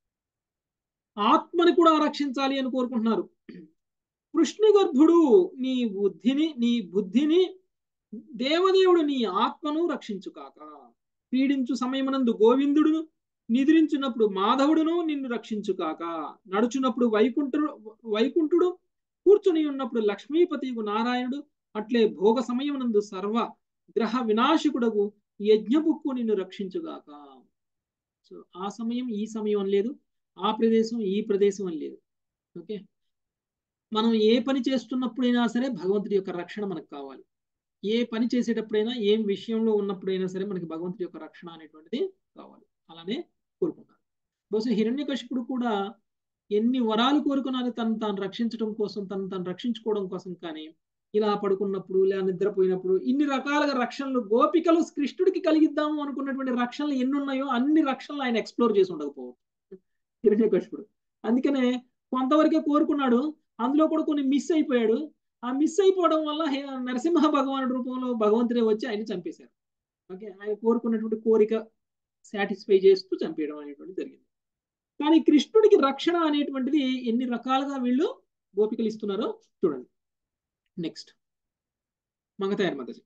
ఆత్మని కూడా రక్షించాలి అని కోరుకుంటున్నారు. కృష్ణ గర్భుడు నీ బుద్ధిని నీ బుద్ధిని దేవదేవుడు నీ ఆత్మను రక్షించుకాక. పీడించు సమయమునందు గోవిందుడును, నిద్రించున్నప్పుడు మాధవుడును నిన్ను రక్షించుకాక. నడుచున్నప్పుడు వైకుంఠుడు వైకుంఠుడు కూర్చుని ఉన్నప్పుడు లక్ష్మీపతియు నారాయణుడు అట్లే భోగ సమయమునందు సర్వ గ్రహ వినాశకుడకు యజ్ఞబుక్కు నిన్ను రక్షించుగాక. సో ఆ సమయం ఈ సమయం అని లేదు, ఆ ప్రదేశం ఈ ప్రదేశం అని లేదు. ఓకే, మనం ఏ పని చేస్తున్నప్పుడైనా సరే భగవంతుడి యొక్క రక్షణ మనకు కావాలి. ఏ పని చేసేటప్పుడైనా ఏం విషయంలో ఉన్నప్పుడైనా సరే మనకి భగవంతుడి యొక్క రక్షణ అనేటువంటిది కావాలి. అలానే కోరుకుంటారు. బహుశా హిరణ్యకశిపుడు కూడా ఎన్ని వరాలు కోరుకున్నారో తను తాను రక్షించడం కోసం, తను తాను రక్షించుకోవడం కోసం. కానీ ఇలా పడుకున్నప్పుడు లేదా నిద్రపోయినప్పుడు ఇన్ని రకాలుగా రక్షణలు గోపికలు కృష్ణుడికి కలిగిద్దాము అనుకున్నటువంటి రక్షణలు ఎన్ని ఉన్నాయో అన్ని రక్షణలు ఆయన ఎక్స్ప్లోర్ చేసి ఉండకపోవచ్చు హిరణ్యకశిపుడు. అందుకనే కొంతవరకే కోరుకున్నాడు, అందులో కూడా కొన్ని మిస్ అయిపోయాడు. ఆ మిస్ అయిపోవడం వల్ల నరసింహ భగవానుడి రూపంలో భగవంతుడే వచ్చి ఆయన చంపేశారు. ఓకే, ఆయన కోరుకున్నటువంటి కోరిక సాటిస్ఫై చేస్తూ చంపేయడం అనేటువంటి జరిగింది. కానీ కృష్ణుడికి రక్షణ అనేటువంటిది ఎన్ని రకాలుగా వీళ్ళు గోపికలు ఇస్తున్నారో చూడండి. నెక్స్ట్ మంగతాయర్ మాతాజీ.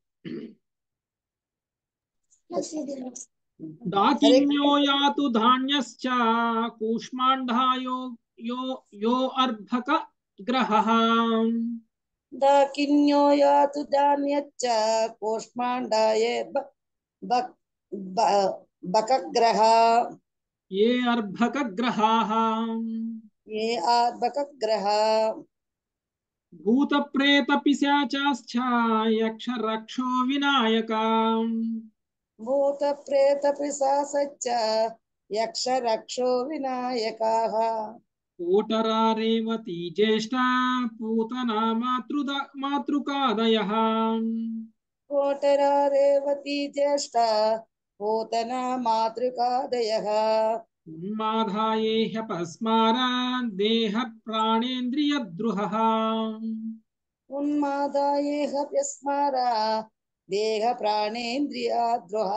దాకిన్యో యాతు ధాన్యశ్చ కూష్మాండాయో యో యో అర్భక గ్రహః. దాకిన్యో యాతు ధాన్యశ్చ కూష్మాండాయ బకగ్రహ. ఏ అర్భక గ్రహాః. ఏ అర్భకగ్రహ. భూత ప్రేత పిశాచాశ్చ యక్ష రక్షో వినాయక. భూత ప్రేత పిశాచశ్చ యక్ష రక్షో వినాయకాః. కోటరా రేవతి జ్యేష్ఠ పూతనా మాతృద మాతృకాదయః. కోటరా రేవతి జ్యేష్ఠ పూతనా మాతృకాదయః. ఉన్మాదాయేహ్యపస్మారా దేహ ప్రాణేంద్రియద్రుహః. ఉన్మాదాయేహ్యపస్మారా దేహ ప్రాణేంద్రియాద్రుహ.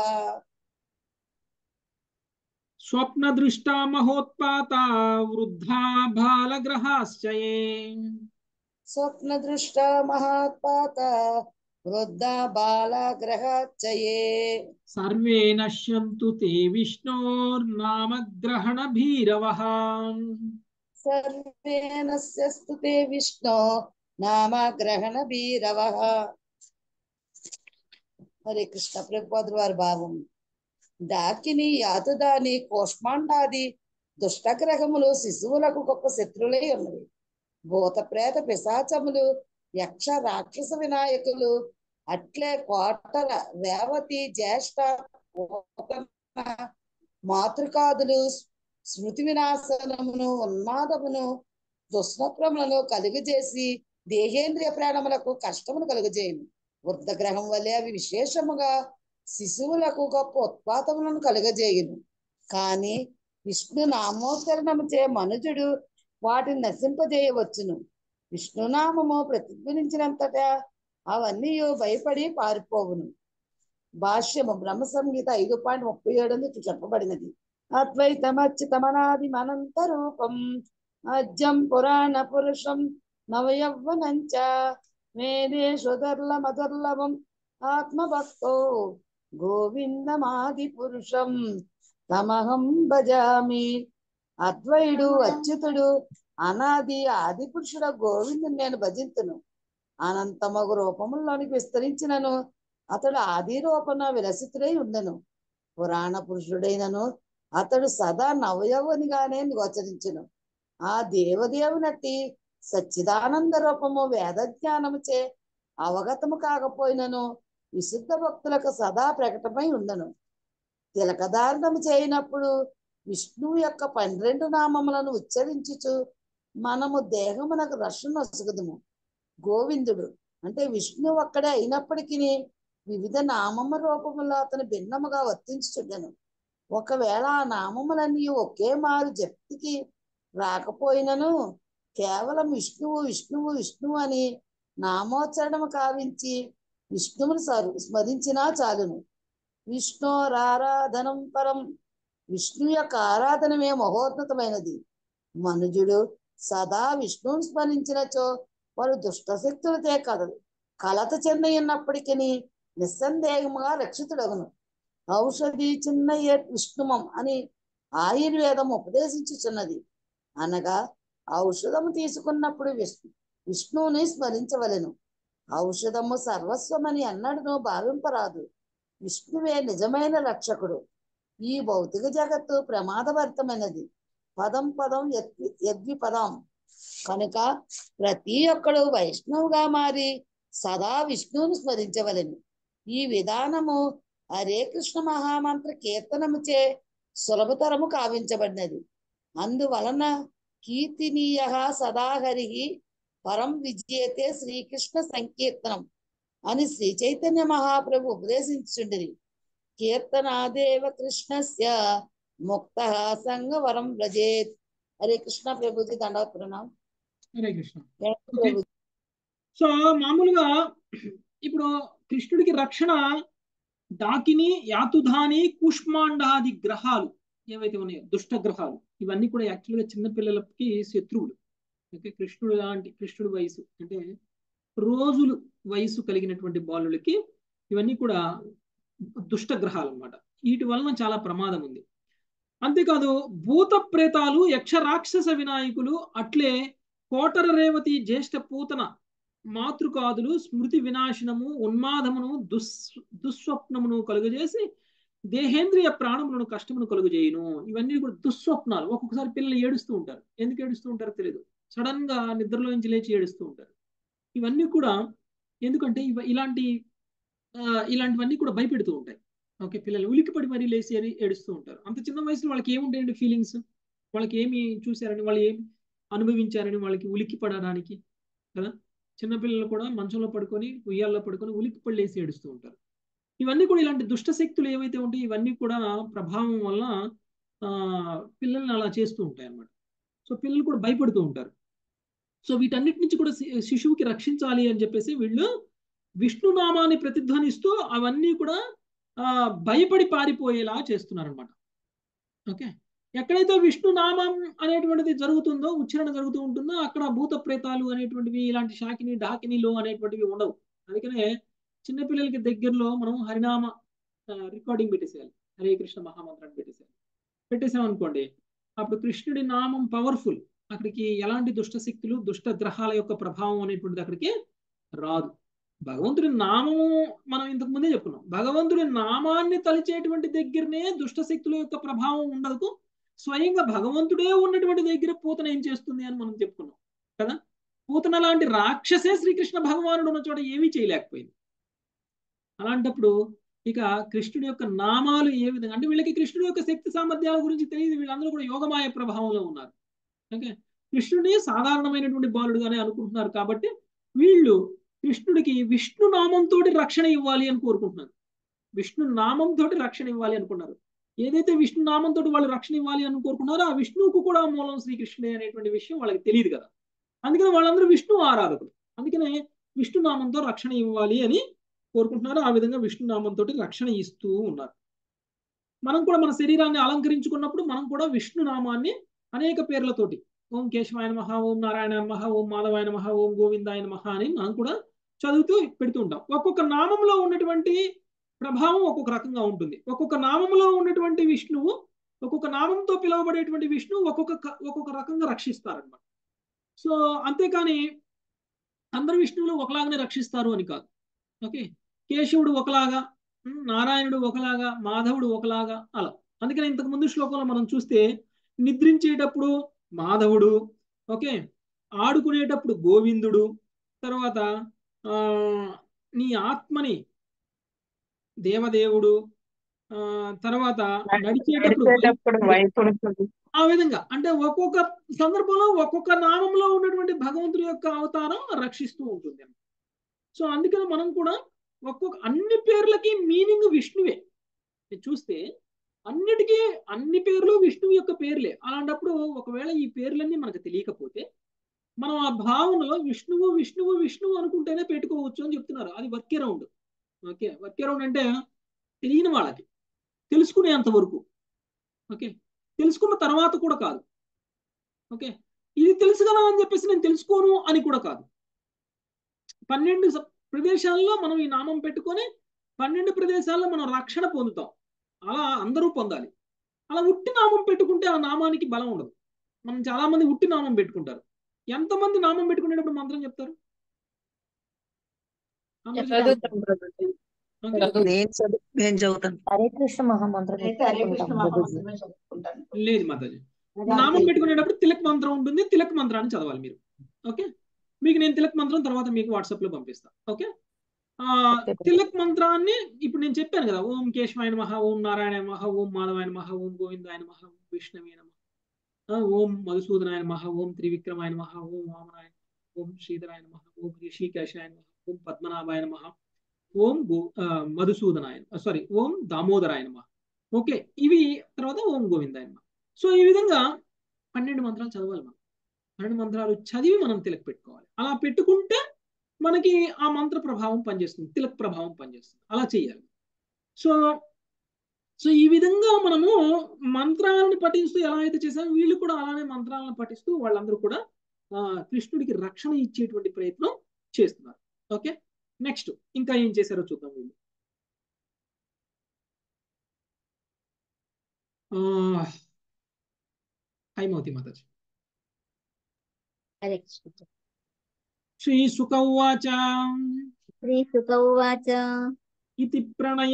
స్వప్న దృష్టా మహోత్పాత వృద్ధా బాలగ్రహాశ్చ ఏ. స్వప్న దృష్టా మహోత్పాత వృద్ధా బాలగ్రహాశ్చ ఏ. సర్వే నశ్యంతు తే విష్ణోర్నామగ్రహణ భీరవః. సర్వే నశ్యంతు తే విష్ణో నామగ్రహణ భీరవః. హరే కృష్ణ. ప్రభుపాదుల వారి భావం. దాకిని యాతుదాని కోష్మాండాది దుష్టగ్రహములు శిశువులకు గొప్ప శత్రులై ఉన్నవి. భూత ప్రేత పిశాచములు యక్ష రాక్షస వినాయకులు అట్లే కోటల రేవతి జ్యేష్ఠ మాతృకాదులు స్మృతి వినాశనమును ఉన్మాదమును దుస్వప్నములను కలుగజేసి దేహేంద్రియ ప్రాణములకు కష్టమును కలుగజేయును. వృద్ధగ్రహం వలె అవి విశేషముగా శిశువులకు గొప్ప ఉత్పాతములను కలుగజేయును. కానీ విష్ణు నామోచ్చరణముచే మనుజుడు వాటిని నశింపజేయవచ్చును. విష్ణునామము ప్రతిధ్వనించినంతటా అవన్నీ భయపడి పారిపోవును. భాష్యము బ్రహ్మ సంగీత ఐదు పాయింట్ ముప్పై ఏడు నుంచి చెప్పబడినది. అద్వైతమచ్యుతమనాది అనంత రూపం అజ్యం పురాణ పురుషం నవయవ్వనంచ వేదేషు దుర్లభమదుర్లభం ఆత్మభక్తో గోవిందమాది పురుషం తమహం భజామి. అద్వైడు అచ్యుతుడు అనాది ఆది పురుషుడ గోవిందుని నేను భజింతును. అనంతమగు రూపముల్లోనికి విస్తరించినను అతడు ఆది రూపన విలసితుడై ఉండను. పురాణ పురుషుడైనను అతడు సదా నవయవునిగానే గోచరించును. ఆ దేవదేవునట్టి సచ్చిదానంద రూపము వేద జ్ఞానముచే అవగతము కాకపోయినను విశుద్ధ భక్తులకు సదా ప్రకటమై ఉండను. తిలకధారణము చేయనప్పుడు విష్ణువు యొక్క పన్నెండు నామములను ఉచ్చరించుచు మనము దేహమునకు రక్షణ నొసగుదుము. గోవిందుడు అంటే విష్ణువు ఒక్కడే అయినప్పటికీ వివిధ నామము రూపములో అతను భిన్నముగా వర్తించుచుండెను. ఒకవేళ ఆ నామములన్నీ ఒకే మారు జప్తికి రాకపోయినను కేవలం విష్ణువు విష్ణువు విష్ణువు అని నామోచ్చరణము కావించి విష్ణువుని స్మరించినా చాలును. విష్ణోరారాధనం పరం, విష్ణు యొక్క ఆరాధనమే మహోన్నతమైనది. మనుజుడు సదా విష్ణువుని స్మరించినచో వారు దుష్టశక్తులతే కలదు కలత చెంది ఉన్నప్పటికీ నిస్సందేహముగా రక్షితుడగును. ఔషధి చిన్న విష్ణుమం అని ఆయుర్వేదం ఉపదేశించుచున్నది. అనగా ఔషధము తీసుకున్నప్పుడు విష్ణు విష్ణువుని స్మరించవలెను. ఔషధము సర్వస్వమని అన్నడును భావింపరాదు. విష్ణువే నిజమైన రక్షకుడు. ఈ భౌతిక జగత్తు ప్రమాదభరితమైనది. పదం పదం యద్వి యద్వి పదం కనుక ప్రతి ఒక్కడు వైష్ణవుగా మారి సదా విష్ణువుని స్మరించవలెను. ఈ విధానము హరే కృష్ణ మహామంత్ర కీర్తనముచే సులభతరము కావించబడినది. అందువలన కీర్తినీయ సదా హరి పరం విజేతే శ్రీకృష్ణ సంకీర్తనం అని శ్రీ చైతన్య మహాప్రభు ఉపదేశించుండిరి. కీర్తనాదేవ కృష్ణస్య ముక్త సంగవరం వ్రజేత్. హరే కృష్ణ ప్రభుజీ దండవత్ ప్రణామం. హరే కృష్ణ. సో మామూలుగా ఇప్పుడు కృష్ణుడికి రక్షణ డాకిని, యాతుధాని, కుష్మాండాది గ్రహాలు ఏవైతే ఉన్నాయో దుష్ట గ్రహాలు, ఇవన్నీ కూడా యాక్చువల్గా చిన్నపిల్లలకి శత్రువులు. ఓకే, కృష్ణుడు లాంటి కృష్ణుడు వయసు అంటే రోజులు వయసు కలిగినటువంటి బాలులకి ఇవన్నీ కూడా దుష్ట గ్రహాలు అన్నమాట. వీటి వలన చాలా ప్రమాదం ఉంది. అంతేకాదు భూత ప్రేతాలు, యక్ష రాక్షస వినాయకులు, అట్లే కోటర రేవతి జ్యేష్ఠ పూతన మాతృకాదులు స్మృతి వినాశనము, ఉన్మాదమును, దుస్ దుస్వప్నమును కలుగజేసి దేహేంద్రియ ప్రాణములను కష్టమును కలుగజేయును. ఇవన్నీ కూడా దుస్వప్నాలు. ఒక్కొక్కసారి పిల్లలు ఏడుస్తూ ఉంటారు. ఎందుకు ఏడుస్తూ ఉంటారో తెలియదు, సడన్ గా నిద్రలో నుంచి లేచి ఏడుస్తూ ఉంటారు. ఇవన్నీ కూడా ఎందుకంటే ఇవ ఇలాంటి ఇలాంటివన్నీ కూడా భయపెడుతూ ఉంటాయి. ఓకే, పిల్లలు ఉలికిపడి మరీ లేచి ఏడుస్తూ ఉంటారు. అంత చిన్న వయసులో వాళ్ళకి ఏముంటాయండి ఫీలింగ్స్, వాళ్ళకి ఏమి చూశారని, వాళ్ళు ఏమి అనుభవించారని వాళ్ళకి ఉలికి పడడానికి కదా. చిన్నపిల్లలు కూడా మంచంలో పడుకొని ఉయ్యాల్లో పడుకొని ఉలికిపడి లేచి ఏడుస్తూ ఉంటారు. ఇవన్నీ కూడా ఇలాంటి దుష్ట శక్తులు ఏవైతే ఉంటాయి ఇవన్నీ కూడా ప్రభావం వల్ల ఆ పిల్లల్ని అలా చేస్తూ ఉంటాయి అన్నమాట. సో పిల్లలు కూడా భయపడుతూ ఉంటారు. సో వీటన్నిటి నుంచి కూడా శిశువుకి రక్షించాలి అని చెప్పేసి వీళ్ళు విష్ణునామాన్ని ప్రతిధ్వనిస్తూ అవన్నీ కూడా ఆ భయపడి పారిపోయేలా చేస్తున్నారు అనమాట. ఓకే, ఎక్కడైతే విష్ణునామం అనేటువంటిది జరుగుతుందో, ఉచ్చారణ జరుగుతూ ఉంటుందో అక్కడ భూత ప్రేతాలు అనేటువంటివి, ఇలాంటి షాకిని డాకినిలో అనేటువంటివి ఉండవు. అందుకనే చిన్నపిల్లలకి దగ్గరలో మనం హరినామ రికార్డింగ్ పెట్టేసేయాలి. హరే కృష్ణ మహామంత్రాన్ని పెట్టేసేయాలి. పెట్టేసాం అనుకోండి, అప్పుడు కృష్ణుడి నామం పవర్ఫుల్. అక్కడికి ఎలాంటి దుష్ట శక్తులు, దుష్ట గ్రహాల యొక్క ప్రభావం అనేటువంటిది అక్కడికి రాదు. భగవంతుడి నామము మనం ఇంతకు ముందే చెప్పుకున్నాం. భగవంతుడి నామాన్ని తలిచేటువంటి దగ్గరనే దుష్ట శక్తుల యొక్క ప్రభావం ఉండదు. స్వయంగా భగవంతుడే ఉన్నటువంటి దగ్గర పూతన ఏం చేస్తుంది అని మనం చెప్పుకున్నాం కదా. పూతన లాంటి రాక్షసే శ్రీకృష్ణ భగవానుడు ఉన్న చోట ఏమీ చేయలేకపోయింది. అలాంటప్పుడు ఇక కృష్ణుడి యొక్క నామాలు ఏ విధంగా అంటే వీళ్ళకి కృష్ణుడి యొక్క శక్తి సామర్థ్యాల గురించి తెలియదు. వీళ్ళందరూ కూడా యోగమాయ ప్రభావంలో ఉన్నారు. ఓకే, కృష్ణుడిని సాధారణమైనటువంటి బాలుడుగానే అనుకుంటున్నారు. కాబట్టి వీళ్ళు కృష్ణుడికి విష్ణు నామంతో రక్షణ ఇవ్వాలి అని కోరుకుంటున్నారు. విష్ణు నామంతో రక్షణ ఇవ్వాలి అనుకున్నారు. ఏదైతే విష్ణు నామంతో వాళ్ళు రక్షణ ఇవ్వాలి అని కోరుకున్నారో ఆ విష్ణువుకు కూడా మూలం శ్రీకృష్ణుడే అనేటువంటి విషయం వాళ్ళకి తెలియదు కదా. అందుకని వాళ్ళందరూ విష్ణు ఆరాధకులు. అందుకనే విష్ణు నామంతో రక్షణ ఇవ్వాలి అని కోరుకుంటున్నారు. ఆ విధంగా విష్ణు నామంతో రక్షణ ఇస్తూ ఉన్నారు. మనం కూడా మన శరీరాన్ని అలంకరించుకున్నప్పుడు మనం కూడా విష్ణు నామాన్ని అనేక పేర్లతోటి ఓం కేశవాయ నమః, ఓం నారాయణ నమః, ఓం మాధవాయ నమః, ఓం గోవిందాయ నమః అని మనం కూడా చదువుతూ పెడుతూ ఉంటాం. ఒక్కొక్క నామంలో ఉన్నటువంటి ప్రభావం ఒక్కొక్క రకంగా ఉంటుంది. ఒక్కొక్క నామంలో ఉన్నటువంటి విష్ణువు, ఒక్కొక్క నామంతో పిలువబడేటువంటి విష్ణువు ఒక్కొక్క ఒక్కొక్క రకంగా రక్షిస్తారనమాట. సో అంతేకాని అందరు విష్ణువులు ఒకలాగానే రక్షిస్తారు అని కాదు. ఓకే, కేశవుడు ఒకలాగా, నారాయణుడు ఒకలాగా, మాధవుడు ఒకలాగా అలా. అందుకని ఇంతకు ముందు శ్లోకంలో మనం చూస్తే నిద్రించేటప్పుడు మాధవుడు, ఓకే, ఆడుకునేటప్పుడు గోవిందుడు, తర్వాత ఆ నీ ఆత్మని దేవదేవుడు ఆ తర్వాత నడిచేటప్పుడు నడిచేటప్పుడు వైపుడుతుంది. ఆ విధంగా అంటే ఒక్కొక్క సందర్భంలో ఒక్కొక్క నామంలో ఉన్నటువంటి భగవంతుడి యొక్క అవతారం రక్షిస్తూ ఉంటుంది. సో అందుకని మనం కూడా ఒక్కొక్క అన్ని పేర్లకి మీనింగ్ విష్ణువే. మీరు చూస్తే అన్నిటికీ అన్ని పేర్లు విష్ణువు యొక్క పేర్లే. అలాంటప్పుడు ఒకవేళ ఈ పేర్లన్నీ మనకు తెలియకపోతే మనం ఆ భావనలో విష్ణువు విష్ణువు విష్ణువు అనుకుంటేనే పెట్టుకోవచ్చు అని చెప్తున్నారు. అది work around. Okay, work around అంటే తెలియని వాళ్ళకి తెలుసుకునేంత వరకు. ఓకే, తెలుసుకున్న తర్వాత కూడా కాదు. ఓకే, ఇది తెలుసు కదా అని చెప్పేసి నేను తెలుసుకోను అని కూడా కాదు. పన్నెండు ప్రదేశాల్లో మనం ఈ నామం పెట్టుకొని పన్నెండు ప్రదేశాల్లో మనం రక్షణ పొందుతాం. అలా అందరూ పొందాలి. అలా ఉట్టి నామం పెట్టుకుంటే ఆ నామానికి బలం ఉండదు. మనం చాలా మంది ఉట్టి నామం పెట్టుకుంటారు. ఎంతమంది నామం పెట్టుకునేటప్పుడు మంత్రం చెప్తారు? నేను చదువుతాను. హరే కృష్ణ మహామంత్రం హరే కృష్ణ మహామంత్రమే చదువుకుంటాను. లేదు మాతాజీ, నామం పెట్టుకునేటప్పుడు తిలక్ మంత్రం ఉంటుంది. తిలక్ మంత్రాన్ని చదవాలి మీరు. ఓకే, మీకు నేను తిలక్ మంత్రం తర్వాత మీకు వాట్సాప్ లో పంపిస్తా. ఓకే, ఆ తిలక్ మంత్రాన్ని ఇప్పుడు నేను చెప్పాను కదా, ఓం కేశవాయ నమః, ఓం నారాయణ నమః, ఓం మాధవాయ నమః, ఓం గోవిందాయ నమః, ఓం విష్ణవే నమః, ఓం మధుసూదనాయ నమః, ఓం త్రివిక్రమాయ నమః, ఓం వామనాయ నమః, ఓం శ్రీధరాయ నమః, ఓం ఋషికేశాయ నమః, ఓం పద్మనాభాయ నమః, ఓం గో మధుసూదనాయ సారీ ఓం దామోదరాయ నమః. ఓకే, ఇవి తర్వాత ఓం గోవిందాయ నమః. సో ఈ విధంగా పన్నెండు మంత్రాలు చదవాలి. మనం పన్నెండు మంత్రాలు చదివి మనం తిలక్ పెట్టుకోవాలి. అలా పెట్టుకుంటే మనకి ఆ మంత్ర ప్రభావం పనిచేస్తుంది, తిలక్ ప్రభావం పనిచేస్తుంది. అలా చేయాలి. సో సో ఈ విధంగా మనము మంత్రాలను పఠిస్తూ ఎలా అయితే చేసామో వీళ్ళు కూడా అలానే మంత్రాలను పఠిస్తూ వాళ్ళందరూ కూడా ఆ కృష్ణుడికి రక్షణ ఇచ్చేటువంటి ప్రయత్నం చేస్తున్నారు. ఓకే, నెక్స్ట్ ఇంకా ఏం చేశారో చూద్దాం. వీళ్ళు హైమవతి మాతాజీ. హరే కృష్ణ. శ్రీ సుక ఉవాచ శ్రీ సుక ఉవాచ ఇతి ప్రణయ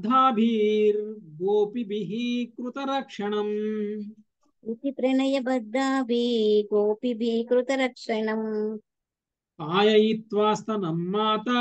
బద్ధాభిర్గోపిభిః కృతరక్షణం ఇతి ప్రణయబద్ధాభి గోపిభిః కృతరక్షణం పాయయిత్వాస్తనం మాతా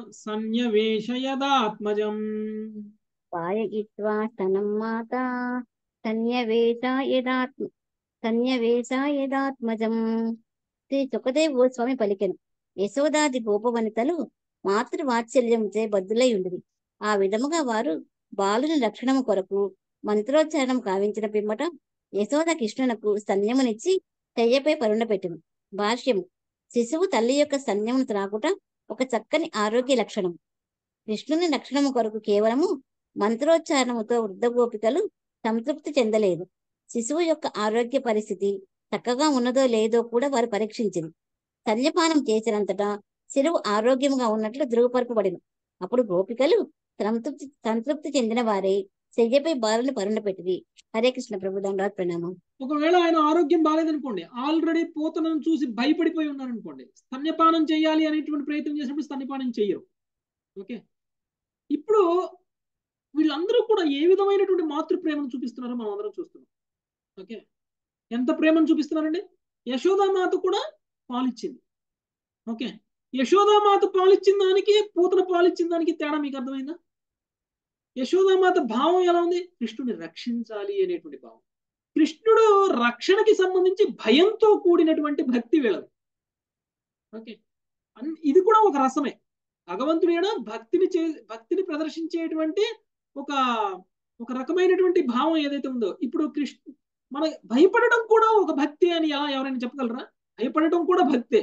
సన్యవేశయదాత్మజం పాయయిత్వా స్తనం మాతా సన్యవేశాయదాత్మ సన్యవేశాయదాత్మజం. శ్రీ సుఖదేవ్ గోస్వామి పలికెను, యశోదాది గోపవనితలు మాతృవాత్సల్యముచే బద్దులై ఉండిరి. ఆ విధముగా వారు బాలుని రక్షణము కొరకు మంత్రోచ్చారణం కావించిన పిమ్మట యశోద కృష్ణునకు స్తన్యమునిచ్చి చెయ్యపై పరుండపెట్టును. భాష్యము: శిశువు తల్లి యొక్క స్తన్యమును త్రాగుట ఒక చక్కని ఆరోగ్య లక్షణం. కృష్ణుని రక్షణము కొరకు కేవలము మంత్రోచ్చారణముతో వృద్ధ గోపికలు సంతృప్తి చెందలేదు. శిశువు యొక్క ఆరోగ్య పరిస్థితి చక్కగా ఉన్నదో లేదో కూడా వారు పరీక్షించింది. స్తన్యపానం చేసినంతటా శిశువు ఆరోగ్యంగా ఉన్నట్లు ధృవపరపబడిను. అప్పుడు గోపికలు సంతృప్తి సంతృప్తి చెందిన వారే శయ్యపై బాలుని పరుండపెట్టిరి. హరే కృష్ణ ప్రభు దండాత్ ప్రణామం. ఒకవేళ ఆయన ఆరోగ్యం బాగాలేదనుకోండి, ఆల్రెడీ పోతనను చూసి భయపడిపోయి ఉన్నారనుకోండి, స్తన్యపానం చేయాలి అనేటువంటి ప్రయత్నం చేసినప్పుడు స్తన్యపానం చేయరు. ఓకే, ఇప్పుడు వీళ్ళందరూ కూడా ఏ విధమైనటువంటి మాతృ ప్రేమను చూపిస్తున్నారో మనం అందరం చూస్తున్నాం. ఓకే, ఎంత ప్రేమను చూపిస్తున్నారండి. యశోదామాత కూడా పాలిచ్చింది. ఓకే, యశోదామాత పాలిచ్చిన దానికి పూతన పాలిచ్చిన దానికి తేడా మీకు అర్థమైందా? యశోదామాత భావం ఎలా ఉంది? కృష్ణుడిని రక్షించాలి అనేటువంటి భావం. కృష్ణుడు రక్షణకి సంబంధించి భయంతో కూడినటువంటి భక్తి వీళ్ళది. ఓకే, ఇది కూడా ఒక రసమే. భగవంతుడు ఏడా భక్తిని చే భక్తిని ప్రదర్శించేటువంటి ఒక ఒక రకమైనటువంటి భావం ఏదైతే ఉందో, ఇప్పుడు కృష్ణ మన భయపడటం కూడా ఒక భక్తి అని ఎలా ఎవరైనా చెప్పగలరా? భయపడటం కూడా భక్తే.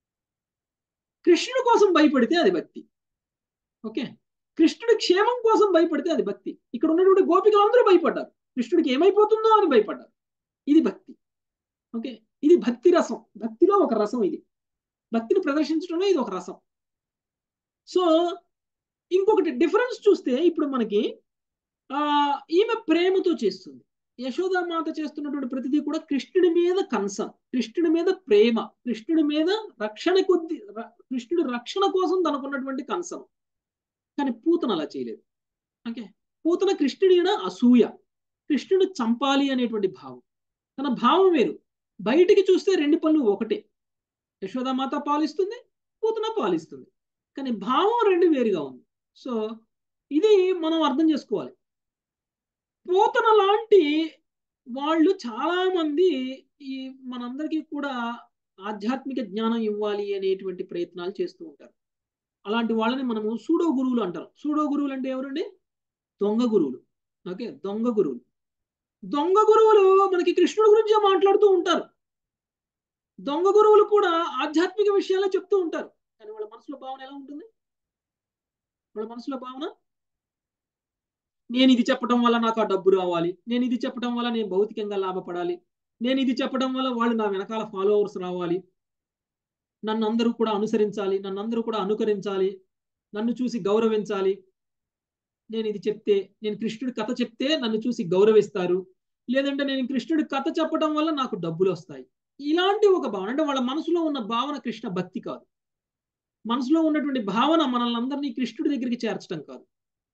కృష్ణుడి కోసం భయపడితే అది భక్తి. ఓకే, కృష్ణుడి క్షేమం కోసం భయపడితే అది భక్తి. ఇక్కడ ఉన్నటువంటి గోపికలందరూ భయపడ్డారు, కృష్ణుడికి ఏమైపోతుందో అని భయపడ్డారు. ఇది భక్తి. ఓకే, ఇది భక్తి రసం. భక్తిలో ఒక రసం ఇది. భక్తిని ప్రదర్శించడంలో ఇది ఒక రసం. సో ఇంకొకటి డిఫరెన్స్ చూస్తే ఇప్పుడు మనకి ఆ ఈమె ప్రేమతో చేస్తుంది. యశోదామాత చేస్తున్నటువంటి ప్రతిదీ కూడా కృష్ణుడి మీద కన్సర్న్, కృష్ణుడి మీద ప్రేమ, కృష్ణుడి మీద రక్షణ కొద్ది కృష్ణుడి రక్షణ కోసం తనకున్నటువంటి కన్సర్న్. కానీ పూతన అలా చేయలేదు. ఓకే, పూతన కృష్ణుడి అసూయ, కృష్ణుడు చంపాలి అనేటువంటి భావం. తన భావం వేరు. బయటికి చూస్తే రెండు పనులు ఒకటే. యశోదామాత పాలిస్తుంది, పూతన పాలిస్తుంది. కానీ భావం రెండు వేరుగా ఉంది. సో ఇది మనం అర్థం చేసుకోవాలి. పోతన లాంటి వాళ్ళు చాలా మంది ఈ మనందరికీ కూడా ఆధ్యాత్మిక జ్ఞానం ఇవ్వాలి అనేటువంటి ప్రయత్నాలు చేస్తూ ఉంటారు. అలాంటి వాళ్ళని మనము సూడో గురువులు అంటారు. సూడో గురువులు అంటే ఎవరండి? దొంగ గురువులు. ఓకే, దొంగ గురువులు. దొంగ గురువులు మనకి కృష్ణుడి గురించే మాట్లాడుతూ ఉంటారు. దొంగ గురువులు కూడా ఆధ్యాత్మిక విషయాలే చెప్తూ ఉంటారు. కానీ వాళ్ళ మనసులో భావన ఎలా ఉంటుంది? వాళ్ళ మనసులో భావన, నేను ఇది చెప్పడం వల్ల నాకు ఆ డబ్బు రావాలి, నేను ఇది చెప్పడం వల్ల నేను భౌతికంగా లాభపడాలి, నేను ఇది చెప్పడం వల్ల వాళ్ళు నా వెనకాల ఫాలోవర్స్ రావాలి, నన్ను అందరూ కూడా అనుసరించాలి, నన్ను అందరూ కూడా అనుకరించాలి, నన్ను చూసి గౌరవించాలి, నేను ఇది చెప్తే, నేను కృష్ణుడి కథ చెప్తే నన్ను చూసి గౌరవిస్తారు, లేదంటే నేను కృష్ణుడి కథ చెప్పడం వల్ల నాకు డబ్బులు వస్తాయి. ఇలాంటి ఒక భావన, అంటే వాళ్ళ మనసులో ఉన్న భావన కృష్ణ భక్తి కాదు. మనసులో ఉన్నటువంటి భావన మనల్ని అందరినీ కృష్ణుడి దగ్గరికి చేర్చడం కాదు.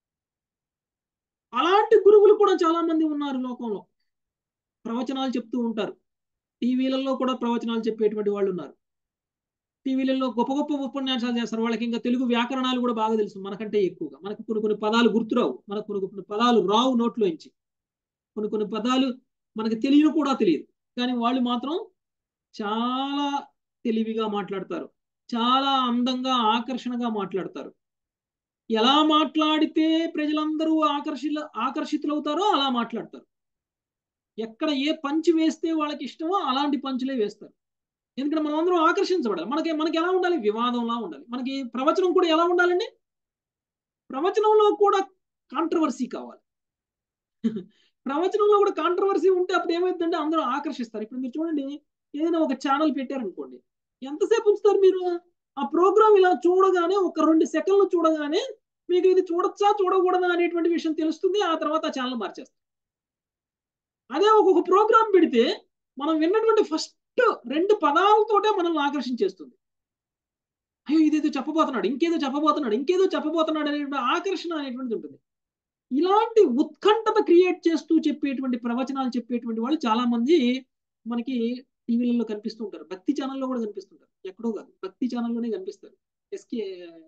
అలాంటి గురువులు కూడా చాలా మంది ఉన్నారు లోకంలో. ప్రవచనాలు చెప్తూ ఉంటారు. టీవీలలో కూడా ప్రవచనాలు చెప్పేటువంటి వాళ్ళు ఉన్నారు. టీవీలలో గొప్ప గొప్ప ఉపన్యాసాలు చేస్తారు. వాళ్ళకి ఇంకా తెలుగు వ్యాకరణాలు కూడా బాగా తెలుసు మనకంటే ఎక్కువగా. మనకు కొన్ని కొన్ని పదాలు గుర్తురావు, మనకు కొన్ని కొన్ని పదాలు రావు నోట్లోంచి, కొన్ని కొన్ని పదాలు మనకు తెలియను కూడా తెలియదు. కానీ వాళ్ళు మాత్రం చాలా తెలివిగా మాట్లాడతారు, చాలా అందంగా ఆకర్షణగా మాట్లాడతారు. ఎలా మాట్లాడితే ప్రజలందరూ ఆకర్షి ఆకర్షితులవుతారో అలా మాట్లాడతారు. ఎక్కడ ఏ పంచి వేస్తే వాళ్ళకి ఇష్టమో అలాంటి పంచులే వేస్తారు. ఎందుకంటే మనం అందరం ఆకర్షించబడాలి. మనకి మనకి ఎలా ఉండాలి? వివాదంలా ఉండాలి. మనకి ప్రవచనం కూడా ఎలా ఉండాలండి? ప్రవచనంలో కూడా కాంట్రవర్సీ కావాలి. ప్రవచనంలో కూడా కాంట్రవర్సీ ఉంటే అప్పుడు ఏమైందంటే అందరూ ఆకర్షిస్తారు. ఇప్పుడు మీరు చూడండి, ఏదైనా ఒక ఛానల్ పెట్టారనుకోండి, ఎంతసేపు ఉంచుతారు మీరు? ఆ ప్రోగ్రామ్ ఇలా చూడగానే ఒక రెండు సెకండ్లు చూడగానే మీకు ఇది చూడొచ్చా చూడకూడదా అనేటువంటి విషయం తెలుస్తుంది. ఆ తర్వాత ఆ ఛానల్ మార్చేస్తారు. అదే ఒక్కొక్క ప్రోగ్రామ్ పెడితే మనం విన్నటువంటి ఫస్ట్ రెండు పదాలతోటే మనల్ని ఆకర్షించేస్తుంది. అయ్యో ఇదేదో చెప్పబోతున్నాడు, ఇంకేదో చెప్పబోతున్నాడు, ఇంకేదో చెప్పబోతున్నాడు అనేటువంటి ఆకర్షణ అనేటువంటిది ఉంటుంది. ఇలాంటి ఉత్కంఠత క్రియేట్ చేస్తూ చెప్పేటువంటి ప్రవచనాలు చెప్పేటువంటి వాళ్ళు చాలా మంది మనకి టీవీలలో కనిపిస్తూ ఉంటారు. భక్తి ఛానల్లో కూడా కనిపిస్తుంటారు. ఎక్కడో కాదు, భక్తి ఛానల్లోనే కనిపిస్తారు. ఎస్కే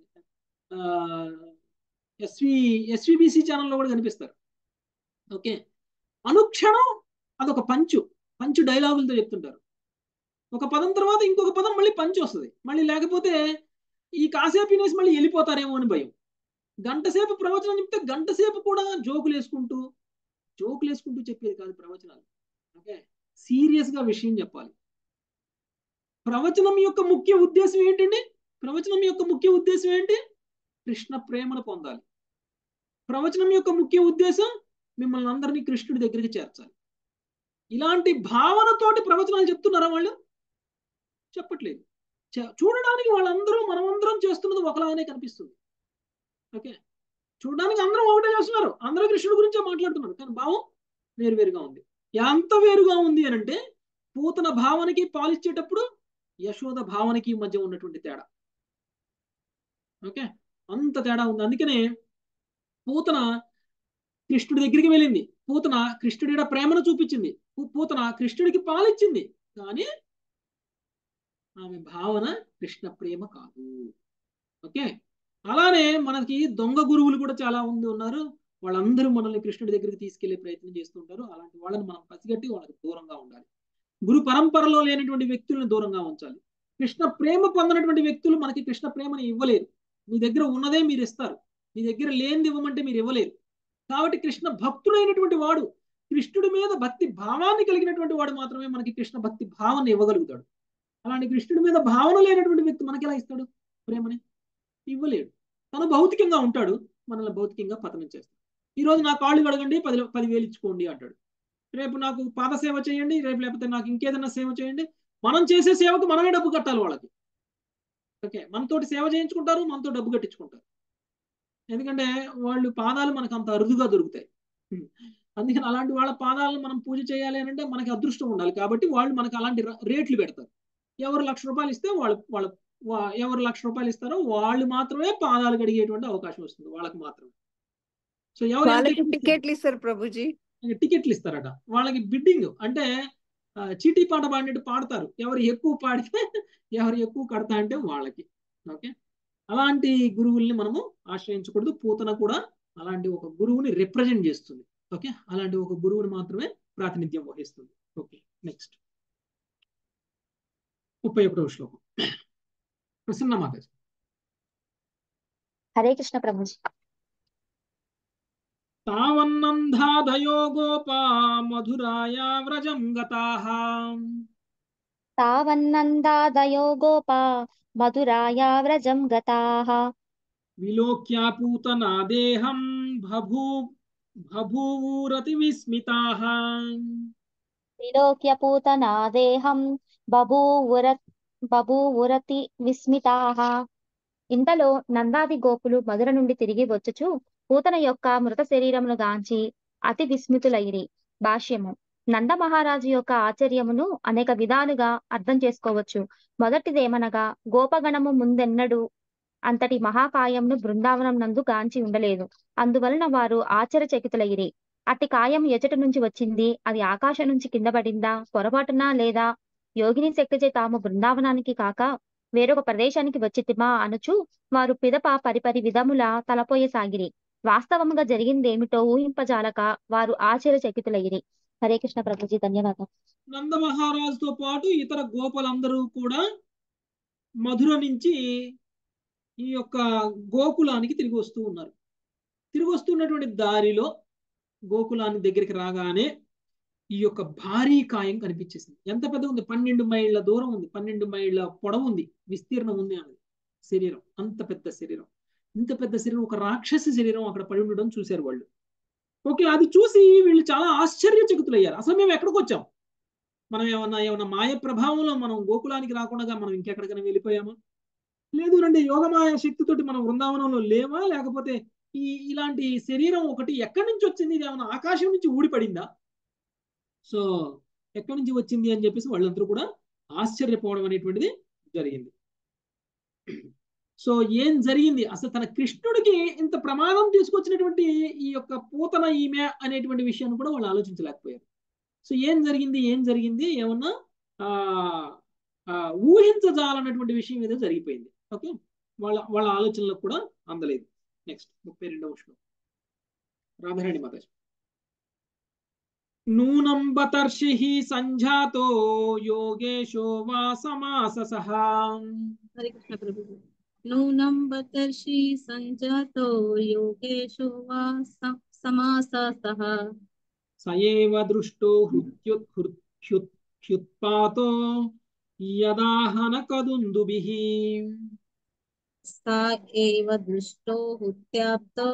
ఎస్వి ఎస్విబిసి ఛానల్లో కూడా కనిపిస్తారు. ఓకే, అనుక్షణం అదొక పంచు పంచు డైలాగులతో చెప్తుంటారు. ఒక పదం తర్వాత ఇంకొక పదం మళ్ళీ పంచు వస్తుంది. మళ్ళీ లేకపోతే ఈ కాసేపు వినేసి మళ్ళీ వెళ్ళిపోతారేమో అని భయం. గంట సేపు ప్రవచనం చెప్తే గంట సేపు కూడా జోకులు వేసుకుంటూ జోకులు వేసుకుంటూ చెప్పేది కాదు ప్రవచనాలు. ఓకే, సీరియస్ గా విషయం చెప్పాలి. ప్రవచనం యొక్క ముఖ్య ఉద్దేశం ఏంటండి? ప్రవచనం యొక్క ముఖ్య ఉద్దేశం ఏంటి? కృష్ణ ప్రేమను పొందాలి. ప్రవచనం యొక్క ముఖ్య ఉద్దేశం మిమ్మల్ని అందరినీ కృష్ణుడి దగ్గరికి చేర్చాలి. ఇలాంటి భావనతోటి ప్రవచనాలు చెప్తున్నారా వాళ్ళు? చెప్పట్లేదు. చూడడానికి వాళ్ళందరూ మనమందరం చేస్తున్నది ఒకలాగానే కనిపిస్తుంది. ఓకే, చూడడానికి అందరం ఒకటే చేస్తున్నారు, అందరూ కృష్ణుడి గురించే మాట్లాడుతున్నారు, కానీ భావం వేరువేరుగా ఉంది. ఎంత వేరుగా ఉంది అని అంటే, పూతన భావనకి పాలిచ్చేటప్పుడు యశోద భావనకి మధ్య ఉన్నటువంటి తేడా. ఓకే, అంత తేడా ఉంది. అందుకనే పూతన కృష్ణుడి దగ్గరికి వెళ్ళింది, పూతన కృష్ణుడి ప్రేమను చూపించింది, పూతన కృష్ణుడికి పాలిచ్చింది, కానీ ఆమె భావన కృష్ణ ప్రేమ కాదు. ఓకే, అలానే మనకి దొంగ గురువులు కూడా చాలా మంది ఉన్నారు. వాళ్ళందరూ మనల్ని కృష్ణుడి దగ్గరికి తీసుకెళ్లే ప్రయత్నం చేస్తుంటారు. అలాంటి వాళ్ళని మనం పసిగట్టి వాళ్ళకి దూరంగా ఉండాలి. గురు పరంపరలో లేనటువంటి వ్యక్తులను దూరంగా ఉంచాలి. కృష్ణ ప్రేమ పొందినటువంటి వ్యక్తులు మనకి కృష్ణ ప్రేమని ఇవ్వలేరు. మీ దగ్గర ఉన్నదే మీరు ఇస్తారు, మీ దగ్గర లేనిది ఇవ్వమంటే మీరు ఇవ్వలేరు. కాబట్టి కృష్ణ భక్తుడైనటువంటి వాడు, కృష్ణుడి మీద భక్తి భావాన్ని కలిగినటువంటి వాడు మాత్రమే మనకి కృష్ణ భక్తి భావాన్ని ఇవ్వగలుగుతాడు. అలాంటి కృష్ణుడి మీద భావన లేనటువంటి వ్యక్తి మనకి ఎలా ఇస్తాడు ప్రేమని? ఇవ్వలేడు. తను భౌతికంగా ఉంటాడు, మనల్ని భౌతికంగా పతనం చేస్తాడు. ఈ రోజు నా కాళ్ళు కడగండి, పది పదివేలు ఇచ్చుకోండి అంటాడు. రేపు నాకు పాద సేవ చేయండి, రేపు లేకపోతే నాకు ఇంకేదైనా సేవ చేయండి. మనం చేసే సేవకు మనమే డబ్బు కట్టాలి వాళ్ళకి. ఓకే, మనతోటి సేవ చేయించుకుంటారు, మనతో డబ్బు కట్టించుకుంటారు. ఎందుకంటే వాళ్ళు పాదాలు మనకు అంత అరుదుగా దొరుకుతాయి. అందుకని అలాంటి వాళ్ళ పాదాలను మనం పూజ చేయాలి అని అంటే మనకి అదృష్టం ఉండాలి. కాబట్టి వాళ్ళు మనకు అలాంటి రేట్లు పెడతారు. ఎవరు లక్ష రూపాయలు ఇస్తే వాళ్ళు వాళ్ళ ఎవరు లక్ష రూపాయలు ఇస్తారో వాళ్ళు మాత్రమే పాదాలు కడిగేటువంటి అవకాశం వస్తుంది, వాళ్ళకి మాత్రమే. సో ఎవరు టికెట్లు ఇస్తారు ప్రభుజీ, టికెట్లు ఇస్తారట వాళ్ళకి. బిడ్డింగ్ అంటే చీటీ పాట పాడినట్టు పాడతారు. ఎవరు ఎక్కువ పాడితే ఎవరు ఎక్కువ కడతా అంటే వాళ్ళకి. ఓకే, అలాంటి గురువుల్ని మనము ఆశ్రయించకూడదు. పూతన కూడా అలాంటి ఒక గురువుని రిప్రజెంట్ చేస్తుంది. ఓకే, అలాంటి ఒక గురువుని మాత్రమే ప్రాతినిధ్యం వహిస్తుంది. ఓకే, నెక్స్ట్ ముప్పై ఒకటవ శ్లోకం. ప్రసన్న మాతాజీ. హరే కృష్ణ ప్రభుజీ. తావన్నంధాదయో గోపా మధురాయా వ్రజం గతాః తావన్నందాదయో గోపా మధురాయా వ్రజం గతాః విలోక్యా పూతనా దేహం బభూ బభూవూరతి విస్మితాః విలోక్య పూతనా దేహం బభూవుర బభూవురతి విస్మితాః. ఇంతలో నందాది గోపులు మధుర నుండి తిరిగి వచ్చుచు పూతన యొక్క మృత శరీరమును గాంచి అతి విస్మితులైరి. భాష్యము. నంద మహారాజు యొక్క ఆశ్చర్యమును అనేక విధాలుగా అర్థం చేసుకోవచ్చు. మొదటిదేమనగా గోపగణము ముందెన్నడూ అంతటి మహాకాయంను బృందావనం నందు గాంచి ఉండలేదు. అందువలన వారు ఆశ్చర్యచకితులైరి. అట్టి కాయం ఎచట నుంచి వచ్చింది, అది ఆకాశం నుంచి కింద పడిందా, పొరపాటున లేదా యోగిని శక్తిచే తాము బృందావనానికి కాక వేరొక ప్రదేశానికి వచ్చితిమా అనుచు వారు పిదప పరిపరి విధముల తలపోయసాగిరి. వాస్తవముగా జరిగిందేమిటో ఊహింపజాలక వారు ఆశ్చర్యచకితులైరి. హరే కృష్ణ ప్రభుజీ, ధన్యవాదం. నంద మహారాజుతో పాటు ఇతర గోపలందరూ కూడా మధుర నుంచి ఈ యొక్క గోకులానికి తిరిగి వస్తూ ఉన్నారు. తిరిగి వస్తున్నటువంటి దారిలో గోకులాన్ని దగ్గరికి రాగానే ఈ యొక్క భారీ కాయం కనిపించేసింది. ఎంత పెద్ద ఉంది, పన్నెండు మైళ్ళ దూరం ఉంది, పన్నెండు మైళ్ళ పొడవు ఉంది, విస్తీర్ణం ఉంది అన్నది శరీరం. అంత పెద్ద శరీరం, ఇంత పెద్ద శరీరం, ఒక రాక్షసి శరీరం అక్కడ పడి ఉండడం చూశారు వాళ్ళు. ఓకే, అది చూసి వీళ్ళు చాలా ఆశ్చర్యచకితులయ్యారు. అసలు మేము ఎక్కడికి వచ్చాం, మనం ఏమన్నా ఏమన్నా మాయ ప్రభావంలో మనం గోకులానికి రాకుండా మనం ఇంకెక్కడికైనా వెళ్ళిపోయామా, లేదు రండి యోగమాయ శక్తితోటి మనం బృందావనంలో లేవా, లేకపోతే ఈ ఇలాంటి శరీరం ఒకటి ఎక్కడి నుంచి వచ్చింది, ఇది ఏమన్నా ఆకాశం నుంచి ఊడిపడిందా, సో ఎక్కడి నుంచి వచ్చింది అని చెప్పేసి వాళ్ళందరూ కూడా ఆశ్చర్యపోవడం అనేటువంటిది జరిగింది. సో ఏం జరిగింది అసలు, తన కృష్ణుడికి ఇంత ప్రమాదం తీసుకొచ్చినటువంటి ఈ యొక్క పూతన ఈమె అనేటువంటి విషయాన్ని కూడా వాళ్ళు ఆలోచించలేకపోయారు. సో ఏం జరిగింది ఏం జరిగింది ఏమన్నా ఆ ఊహించజాలన్నటువంటి విషయం ఏదో జరిగిపోయింది. ఓకే, వాళ్ళ వాళ్ళ ఆలోచనలకు కూడా అందలేదు. నెక్స్ట్ ముప్పై రెండవ శ్లోకం. రాధారాణి మాతాజీ. నూనం బతర్షి సంజాతో యోగేశో వా సమాససః. హరే కృష్ణ ప్రభుజీ. నూనం బతర్షి సంజాతో యోగేశో వా సమాససః. సయేవ దృష్టో హృత్యుత్ హృత్యుత్ హ్యుత్పాతో యదాహన కదుందుభిః. సా ఏవ దృష్టో హుత్యాప్తో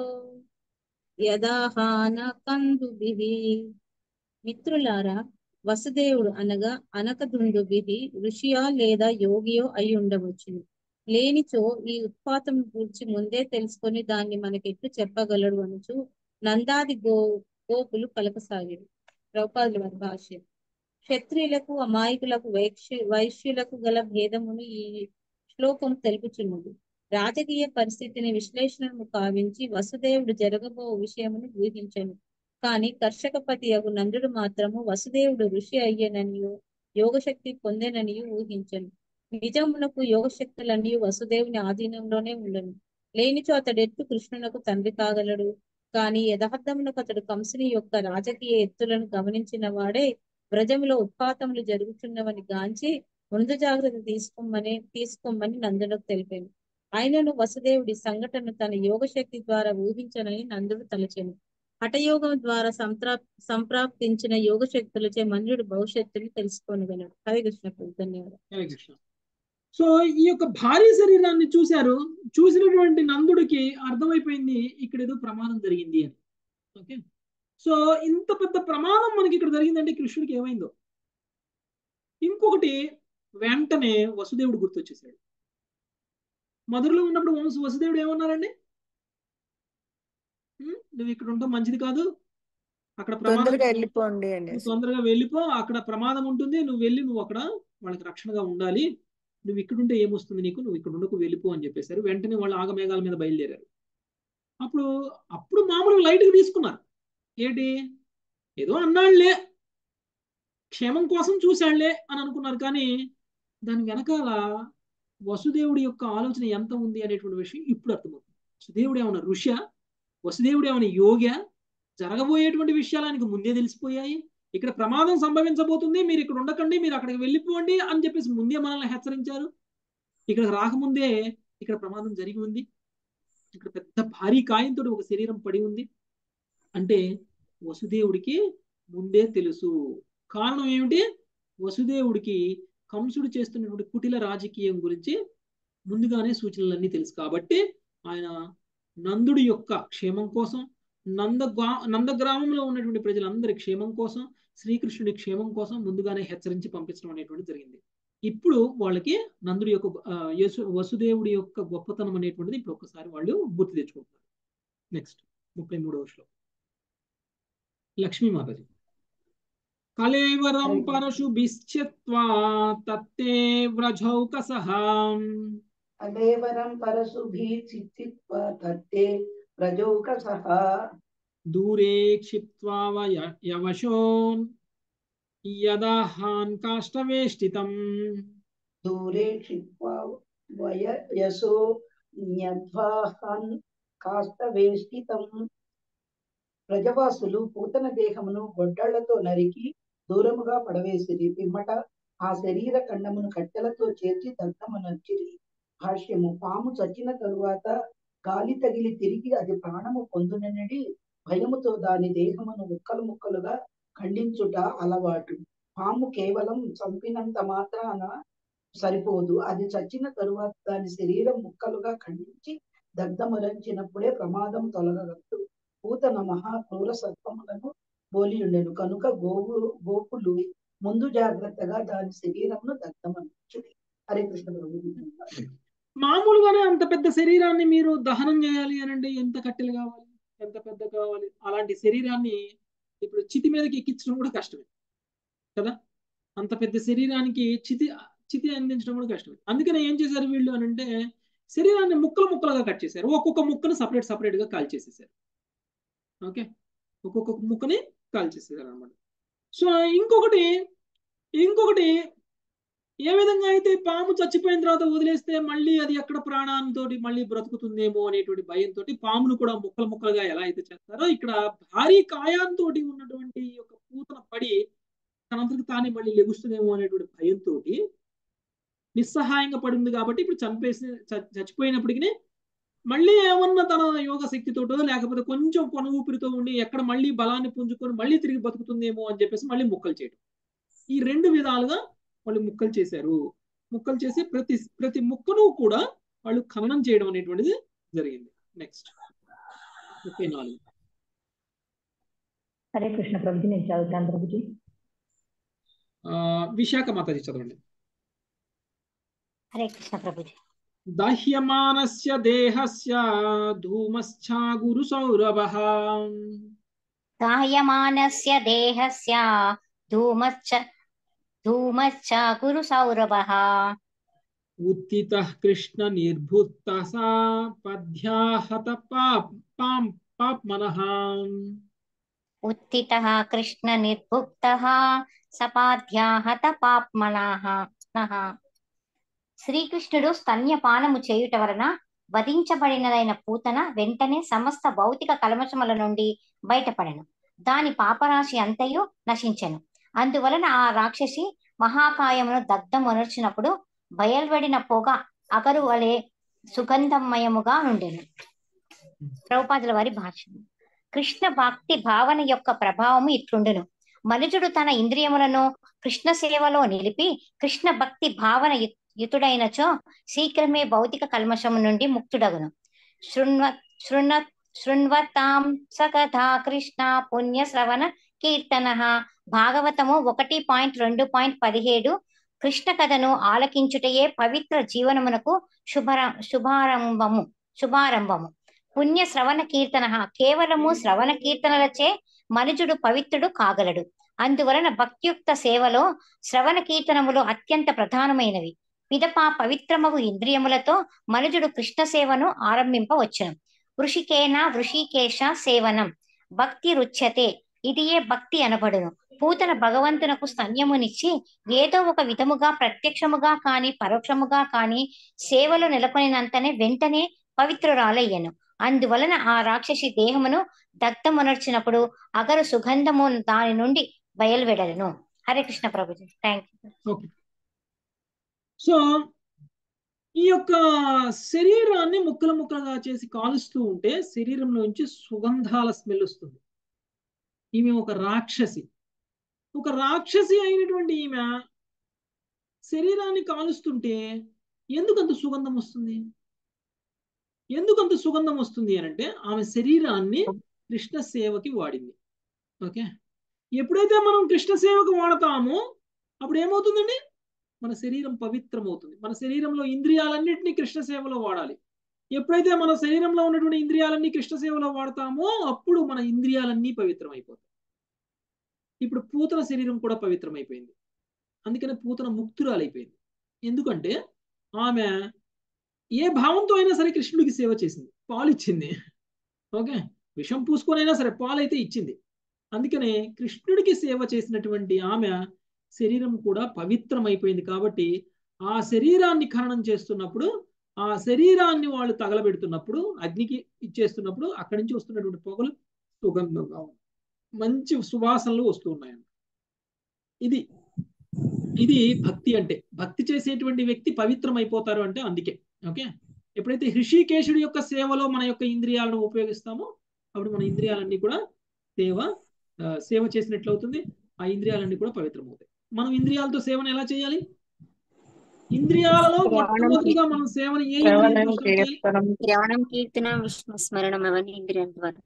యదాహన కందుభిః. మిత్రులారా, వసుదేవుడు అనగా అనకదుందుభిః ఋషియో లేదా యోగియో అయి ఉండవచ్చును. లేనిచో ఈ ఉత్పాతం గురించి ముందే తెలుసుకొని దాన్ని మనకెట్లు చెప్పగలడు అనుచు నందాది గో గోపులు పలకసాగారు. ప్రభుపాదుల వారి భాష్యం. క్షత్రియులకు అమాయకులకు వైశ్య వైశ్యులకు గల భేదమును ఈ శ్లోకం తెలుపుచున్నది. రాజకీయ పరిస్థితిని విశ్లేషణను కావించి వసుదేవుడు జరగబో విషయమును ఊహించను. కానీ కర్షకపతి యగు నందుడు మాత్రము వసుదేవుడు ఋషి అయ్యననియు యోగశక్తి పొందెననియు ఊహించను. నిజమునకు యోగశక్తులన్నీ వసుదేవుని ఆధీనంలోనే ఉండను. లేనిచో అతడెట్టు కృష్ణునకు తండ్రి కాగలడు. కానీ యథార్థమునకు అతడు కంసుని యొక్క రాజకీయ ఎత్తులను గమనించిన వాడే వ్రజములో ఉత్పాతములు జరుగుతున్నవని గాంచి ముందు జాగ్రత్త తీసుకోమని తీసుకోమని నందునకు తెలిపాను. ఆయనను వసుదేవుడి సంఘటన తన యోగశక్తి ద్వారా ఊహించనని నందుడు తలచెను. హఠయోగం ద్వారా సంప్రా సంప్రాప్తించిన యోగ శక్తులచే మన్యుడు భవిష్యత్తుని తెలుసుకోనగలడు. హరే కృష్ణ. ధన్యవాదాలు. హరే కృష్ణ. సో ఈ యొక్క భారీ శరీరాన్ని చూశారు. చూసినటువంటి నందుడికి అర్థమైపోయింది ఇక్కడ ఏదో ప్రమాదం జరిగింది అని. ఓకే, సో ఇంత పెద్ద ప్రమాదం మనకి ఇక్కడ జరిగిందంటే కృష్ణుడికి ఏమైందో. ఇంకొకటి, వెంటనే వసుదేవుడు గుర్తొచ్చేసాడు. మధురలో ఉన్నప్పుడు వంశ వసుదేవుడు ఏమన్నారండి, నువ్వు ఇక్కడ ఉంటాం మంచిది కాదు, అక్కడ ప్రమాదం, వెళ్ళిపోండి తొందరగా వెళ్ళిపో, అక్కడ ప్రమాదం ఉంటుంది, నువ్వు వెళ్ళి నువ్వు అక్కడ వాళ్ళకి రక్షణగా ఉండాలి, నువ్వు ఇక్కడ ఉంటే ఏమొస్తుంది నీకు, నువ్వు ఇక్కడ ఉండకు వెళ్ళిపో అని చెప్పేశారు. వెంటనే వాళ్ళు ఆగమేఘాల మీద బయలుదేరారు. అప్పుడు అప్పుడు మామూలుగా లైట్గా తీసుకున్నారు. ఏంటి, ఏదో అన్నాళ్లే, క్షేమం కోసం చూశాళ్లే అని అనుకున్నారు. కానీ దాని వెనకాల వసుదేవుడి యొక్క ఆలోచన ఎంత ఉంది అనేటువంటి విషయం ఇప్పుడు అర్థమవుతుంది. వసుదేవుడు ఏమైనా ఋషి, వసుదేవుడు ఏమైనా యోగి, జరగబోయేటువంటి విషయాలు ఆయనకు ముందే తెలిసిపోయాయి. ఇక్కడ ప్రమాదం సంభవించబోతుంది, మీరు ఇక్కడ ఉండకండి, మీరు అక్కడికి వెళ్ళిపోండి అని చెప్పేసి ముందే మనల్ని హెచ్చరించారు. ఇక్కడ రాకముందే ఇక్కడ ప్రమాదం జరిగి ఉంది. ఇక్కడ పెద్ద భారీ కాయంతో ఒక శరీరం పడి ఉంది అంటే వసుదేవుడికి ముందే తెలుసు. కారణం ఏమిటి? వసుదేవుడికి కంసుడు చేస్తున్నటువంటి కుటిల రాజకీయం గురించి ముందుగానే సూచనలన్నీ తెలుసు. కాబట్టి ఆయన నందుడి యొక్క క్షేమం కోసం, నంద నందగ్రామంలో ఉన్నటువంటి ప్రజలందరి క్షేమం కోసం, శ్రీకృష్ణుడి క్షేమం కోసం ముందుగానే హెచ్చరించి పంపించడం అనేటువంటి జరిగింది. ఇప్పుడు వాళ్ళకి నందుడి యొక్క వసుదేవుడి యొక్క గొప్పతనం అనేటువంటిది ఇప్పుడు ఒక్కసారి వాళ్ళు గుర్తు తెచ్చుకుంటున్నారు. నెక్స్ట్ ముప్పై మూడవ శ్లోకం లక్ష్మీ మాతాజీ. కళేవరం పరశుభిశ్చిత్వా తత్తే వ్రజౌకసః కళేవరం పరశుభిశ్చిత్వా తత్తే వ్రజౌకసః దూరే క్షిప్త్వా యవశోన్ యదాహాన్ కాష్టవేష్టితం దూరే క్షిప్త్వా యశో న్యద్వాహాన్ కాష్టవేష్టితం. ప్రజవాసులు పూతన దేహమును గొడ్డళ్లతో నరికి దూరముగా పడవేసిరి. పిమ్మట ఆ శరీర ఖండమును కట్టెలతో చేర్చి దగ్ధమునర్చిరి. భాష్యము. పాము చచ్చిన తరువాత గాలి తగిలి తిరిగి అది ప్రాణము పొందుననడి భయముతో దాని దేహమును ముక్కలు ముక్కలుగా ఖండించుట అలవాటు. పాము కేవలం చంపినంత మాత్రాన సరిపోదు, అది చచ్చిన తరువాత దాని శరీరం ముక్కలుగా ఖండించి దగ్ధమురంచినప్పుడే ప్రమాదం తొలగగలదు. పూతన మహా క్రూర సర్పములను బోలి ఉండెను కనుక గోవు గోపులు ముందు జాగ్రత్తగా దాని శరీరమును దగ్ధమనిచ్చుడి. హరే కృష్ణ ప్రభు. మామూలుగానే అంత పెద్ద శరీరాన్ని మీరు దహనం చేయాలి అనండి, ఎంత కట్టెలు కావాలి, ఎంత పెద్ద కావాలి. అలాంటి శరీరాన్ని ఇప్పుడు చితి మీదకి ఎక్కించడం కూడా కష్టమే కదా. అంత పెద్ద శరీరానికి చితి చితి అందించడం కూడా కష్టమే. అందుకనే ఏం చేశారు వీళ్ళు అని అంటే శరీరాన్ని ముక్కలు ముక్కలుగా కట్ చేశారు. ఒక్కొక్క ముక్కను సపరేట్ సపరేట్ గా కాల్ చేసేసారు. ఓకే, ఒక్కొక్క ముక్కని కాల్ చేసేసారు అనమాట. సో ఇంకొకటి ఇంకొకటి ఏ విధంగా అయితే పాము చచ్చిపోయిన తర్వాత వదిలేస్తే మళ్ళీ అది ఎక్కడ ప్రాణంతో మళ్ళీ బ్రతుకుతుందేమో అనేటువంటి భయంతో పామును కూడా ముక్కలు ముక్కలుగా ఎలా అయితే చేస్తారో ఇక్కడ భారీ కాయాంతో ఉన్నటువంటి ఒక పూతన పడి తనంతకు తానే మళ్ళీ లెగుస్తుందేమో అనేటువంటి భయంతో నిస్సహాయంగా పడింది. కాబట్టి ఇప్పుడు చంపేసి చచ్చిపోయినప్పటికీ మళ్ళీ ఏమన్నా తన యోగ శక్తితోటో లేకపోతే కొంచెం కొన ఊపిరితో ఉండి ఎక్కడ మళ్ళీ బలాన్ని పుంజుకొని మళ్ళీ తిరిగి బతుకుతుందేమో అని చెప్పేసి మళ్ళీ ముక్కలు చేయడం. ఈ రెండు విధాలుగా వాళ్ళు ముక్కలు చేశారు. ముక్కలు చేసి ప్రతి ప్రతి ముక్కను కూడా వాళ్ళు ఖననం చేయడం అనేటువంటిది జరిగింది. నెక్స్ట్ ముప్పై నాలుగు. హరే కృష్ణ ప్రభుజీ, నేను చదువుతాను ప్రభుజీ. విశాఖ మాతాజీ చదవండి. హరే కృష్ణ ప్రభుజీ. దాహ్యమానస్య దేహస్య ధూమశ్చా గురు సౌరభః దాహ్యమానస్య దేహస్య ధూమశ్చ ధూమశ్చ గురు సౌరభః ఉత్థితః కృష్ణ నిర్భుక్తః పద్యాహత పాం పాప్మనః ఉత్థితః కృష్ణ నిర్భుక్తః సపాద్యాహత పాప్మనః. శ్రీకృష్ణుడు స్తన్యపానము చేయుట వలన వధించబడినదైన పూతన వెంటనే సమస్త భౌతిక కల్మషముల నుండి బయటపడెను. దాని పాపరాశి అంతయు నశించెను. అందువలన ఆ రాక్షసి మహాకాయమును దగ్ధమునర్చినప్పుడు బయల్వడిన పొగ అగరు వలె సుగంధమయముగా ఉండెను. ప్రభుపాదుల వారి భాష్యం. కృష్ణ భక్తి భావన యొక్క ప్రభావము ఇట్లుండెను. మనుజుడు తన ఇంద్రియములను కృష్ణ సేవలో నిలిపి కృష్ణ భక్తి భావన యుతుడైనచో శీఘ్రమే భౌతిక కల్మషము నుండి ముక్తుడగును. శృణ్వ శృణ శృణ్వతాం సకథా కృష్ణ పుణ్య శ్రవణ కీర్తన. భాగవతము ఒకటి పాయింట్ రెండు పాయింట్ పదిహేడు. కృష్ణ కథను ఆలకించుటయే పవిత్ర జీవనమునకు శుభర శుభారంభము శుభారంభము. పుణ్య శ్రవణ కీర్తన. కేవలము శ్రవణ కీర్తనలచే మనుజుడు పవిత్రుడు కాగలడు. అందువలన భక్తియుక్త సేవలో శ్రవణ కీర్తనములు అత్యంత ప్రధానమైనవి. పిదప పవిత్రమగు ఇంద్రియములతో మనుజుడు కృష్ణ సేవను ఆరంభింపవచ్చును. వృషికేన వృషికేశ సేవనం భక్తి రుచ్యతే. ఇదియే భక్తి అనబడును. పూతన భగవంతునకు స్తన్యమునిచ్చి ఏదో ఒక విధముగా ప్రత్యక్షముగా కాని పరోక్షముగా కాని సేవలో నెలకొనినంతనే వెంటనే పవిత్రురాలయ్యను. అందువలన ఆ రాక్షసి దేహమును దగ్ధమునర్చినప్పుడు అగరు సుగంధము దాని నుండి బయలువెడలను. Hare Krishna Prabhuji. Thank you. Okay. So ఈ యొక్క శరీరాన్ని ముక్కలు ముక్కలుగా చేసి కాలుస్తూ ఉంటే శరీరంలోంచి సుగంధాల స్మెల్ వస్తుంది. ఈమె ఒక రాక్షసి. ఒక రాక్షసి అయినటువంటి ఈమె శరీరాన్ని కాలుస్తుంటే ఎందుకంత సుగంధం వస్తుంది? ఎందుకంత సుగంధం వస్తుంది అని అంటే ఆమె శరీరాన్ని కృష్ణ సేవకి వాడింది. ఓకే. ఎప్పుడైతే మనం కృష్ణ సేవకు వాడతామో అప్పుడు ఏమవుతుందండి? మన శరీరం పవిత్రమవుతుంది. మన శరీరంలో ఇంద్రియాలన్నింటినీ కృష్ణ సేవలో వాడాలి. ఎప్పుడైతే మన శరీరంలో ఉన్నటువంటి ఇంద్రియాలన్నీ కృష్ణ సేవలో వాడతామో అప్పుడు మన ఇంద్రియాలన్నీ పవిత్రమైపోతాయి. ఇప్పుడు పూతన శరీరం కూడా పవిత్రమైపోయింది. అందుకనే పూతన ముక్తురాలైపోయింది. ఎందుకంటే ఆమె ఏ భావంతో అయినా సరే కృష్ణుడికి సేవ చేసింది, పాలు ఇచ్చింది. ఓకే. విషం పూసుకొనైనా సరే పాలు అయితే ఇచ్చింది. అందుకనే కృష్ణుడికి సేవ చేసినటువంటి ఆమె శరీరం కూడా పవిత్రమైపోయింది. కాబట్టి ఆ శరీరాన్ని ఖననం చేస్తున్నప్పుడు, ఆ శరీరాన్ని వాళ్ళు తగలబెడుతున్నప్పుడు, అగ్నికి ఇచ్చేస్తున్నప్పుడు అక్కడి నుంచి వస్తున్నటువంటి పొగలు సుగంధంగా మంచి సువాసనలు వస్తూ ఉన్నాయండి. ఇది ఇది భక్తి అంటే. భక్తి చేసేటువంటి వ్యక్తి పవిత్రమైపోతారు అంటే అందుకే. ఓకే. ఎప్పుడైతే హృషికేశుడి యొక్క సేవలో మన యొక్క ఇంద్రియాలను ఉపయోగిస్తామో అప్పుడు మన ఇంద్రియాలన్నీ కూడా సేవ సేవ చేసినట్లు అవుతుంది. ఆ ఇంద్రియాలన్నీ కూడా పవిత్రమవుతాయి. మనం ఇంద్రియాలతో సేవను ఎలా చేయాలి? ఇంద్రియాలలో మొట్టమొదటిగా మనం సేవను ఏ ఇంద్రియంతో చేయాలి? శ్రవణం, కీర్తన, విష్ణు స్మరణం అవన్నీ ఇంద్రియాల ద్వారా.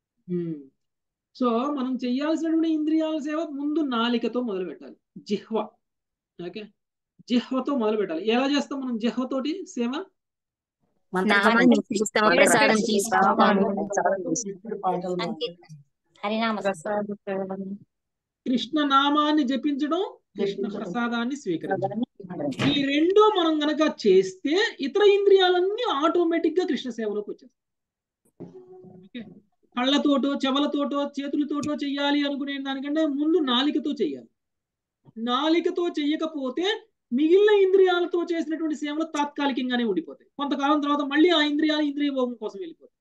సో మనం చేయాల్సినటువంటి ఇంద్రియాల సేవ ముందు నాలికతో మొదలు పెట్టాలి. జిహ్వ. ఓకే. జిహ్వతో మొదలు పెట్టాలి. ఎలా చేస్తాం మనం జిహ్వతోటి సేవ? కృష్ణ నామాన్ని జపించడం, కృష్ణ ప్రసాదాన్ని స్వీకరించడం. ఈ రెండు మనం గనక చేస్తే ఇతర ఇంద్రియాలన్నీ ఆటోమేటిక్ గా కృష్ణ సేవలోకి వచ్చేస్తాయి. ఓకే. కళ్ళతోటో చెవులతోటో చేతులతోటో చెయ్యాలి అనుకునే దానికంటే ముందు నాలికతో చెయ్యాలి. నాలికతో చెయ్యకపోతే మిగిలిన ఇంద్రియాలతో చేసినటువంటి సేవలు తాత్కాలికంగానే ఉండిపోతాయి. కొంతకాలం తర్వాత మళ్ళీ ఆ ఇంద్రియాలు ఇంద్రియ భోగం కోసం వెళ్ళిపోతాయి.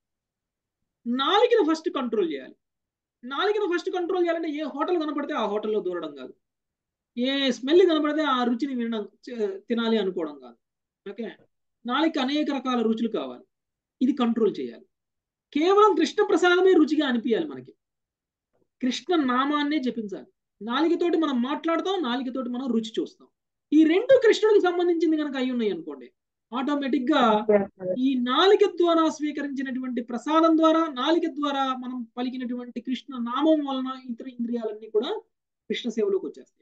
నాలికను ఫస్ట్ కంట్రోల్ చేయాలి. నాలికను ఫస్ట్ కంట్రోల్ చేయాలంటే ఏ హోటల్ కనపడితే ఆ హోటల్లో దూరడం కాదు, ఏ స్మెల్ కనపడితే ఆ రుచిని వినడం తినాలి అనుకోవడం కాదు. ఓకే. నాలిక అనేక రకాల రుచులు కావాలి. ఇది కంట్రోల్ చేయాలి. కేవలం కృష్ణ ప్రసాదమే రుచిగా అనిపించాలి మనకి. కృష్ణ నామాన్నే జపించాలి. నాలికతోటి మనం మాట్లాడతాం, నాలికతోటి మనం రుచి చూస్తాం. ఈ రెండు కృష్ణుడికి సంబంధించింది కనుక అయి ఉన్నాయి అనుకోండి, ఆటోమేటిక్ గా ఈ నాలిక ద్వారా స్వీకరించినటువంటి ప్రసాదం ద్వారా, నాలిక ద్వారా మనం పలికినటువంటి కృష్ణ నామం వలన ఇతర ఇంద్రియాలన్నీ కూడా కృష్ణ సేవలోకి వచ్చేస్తాయి.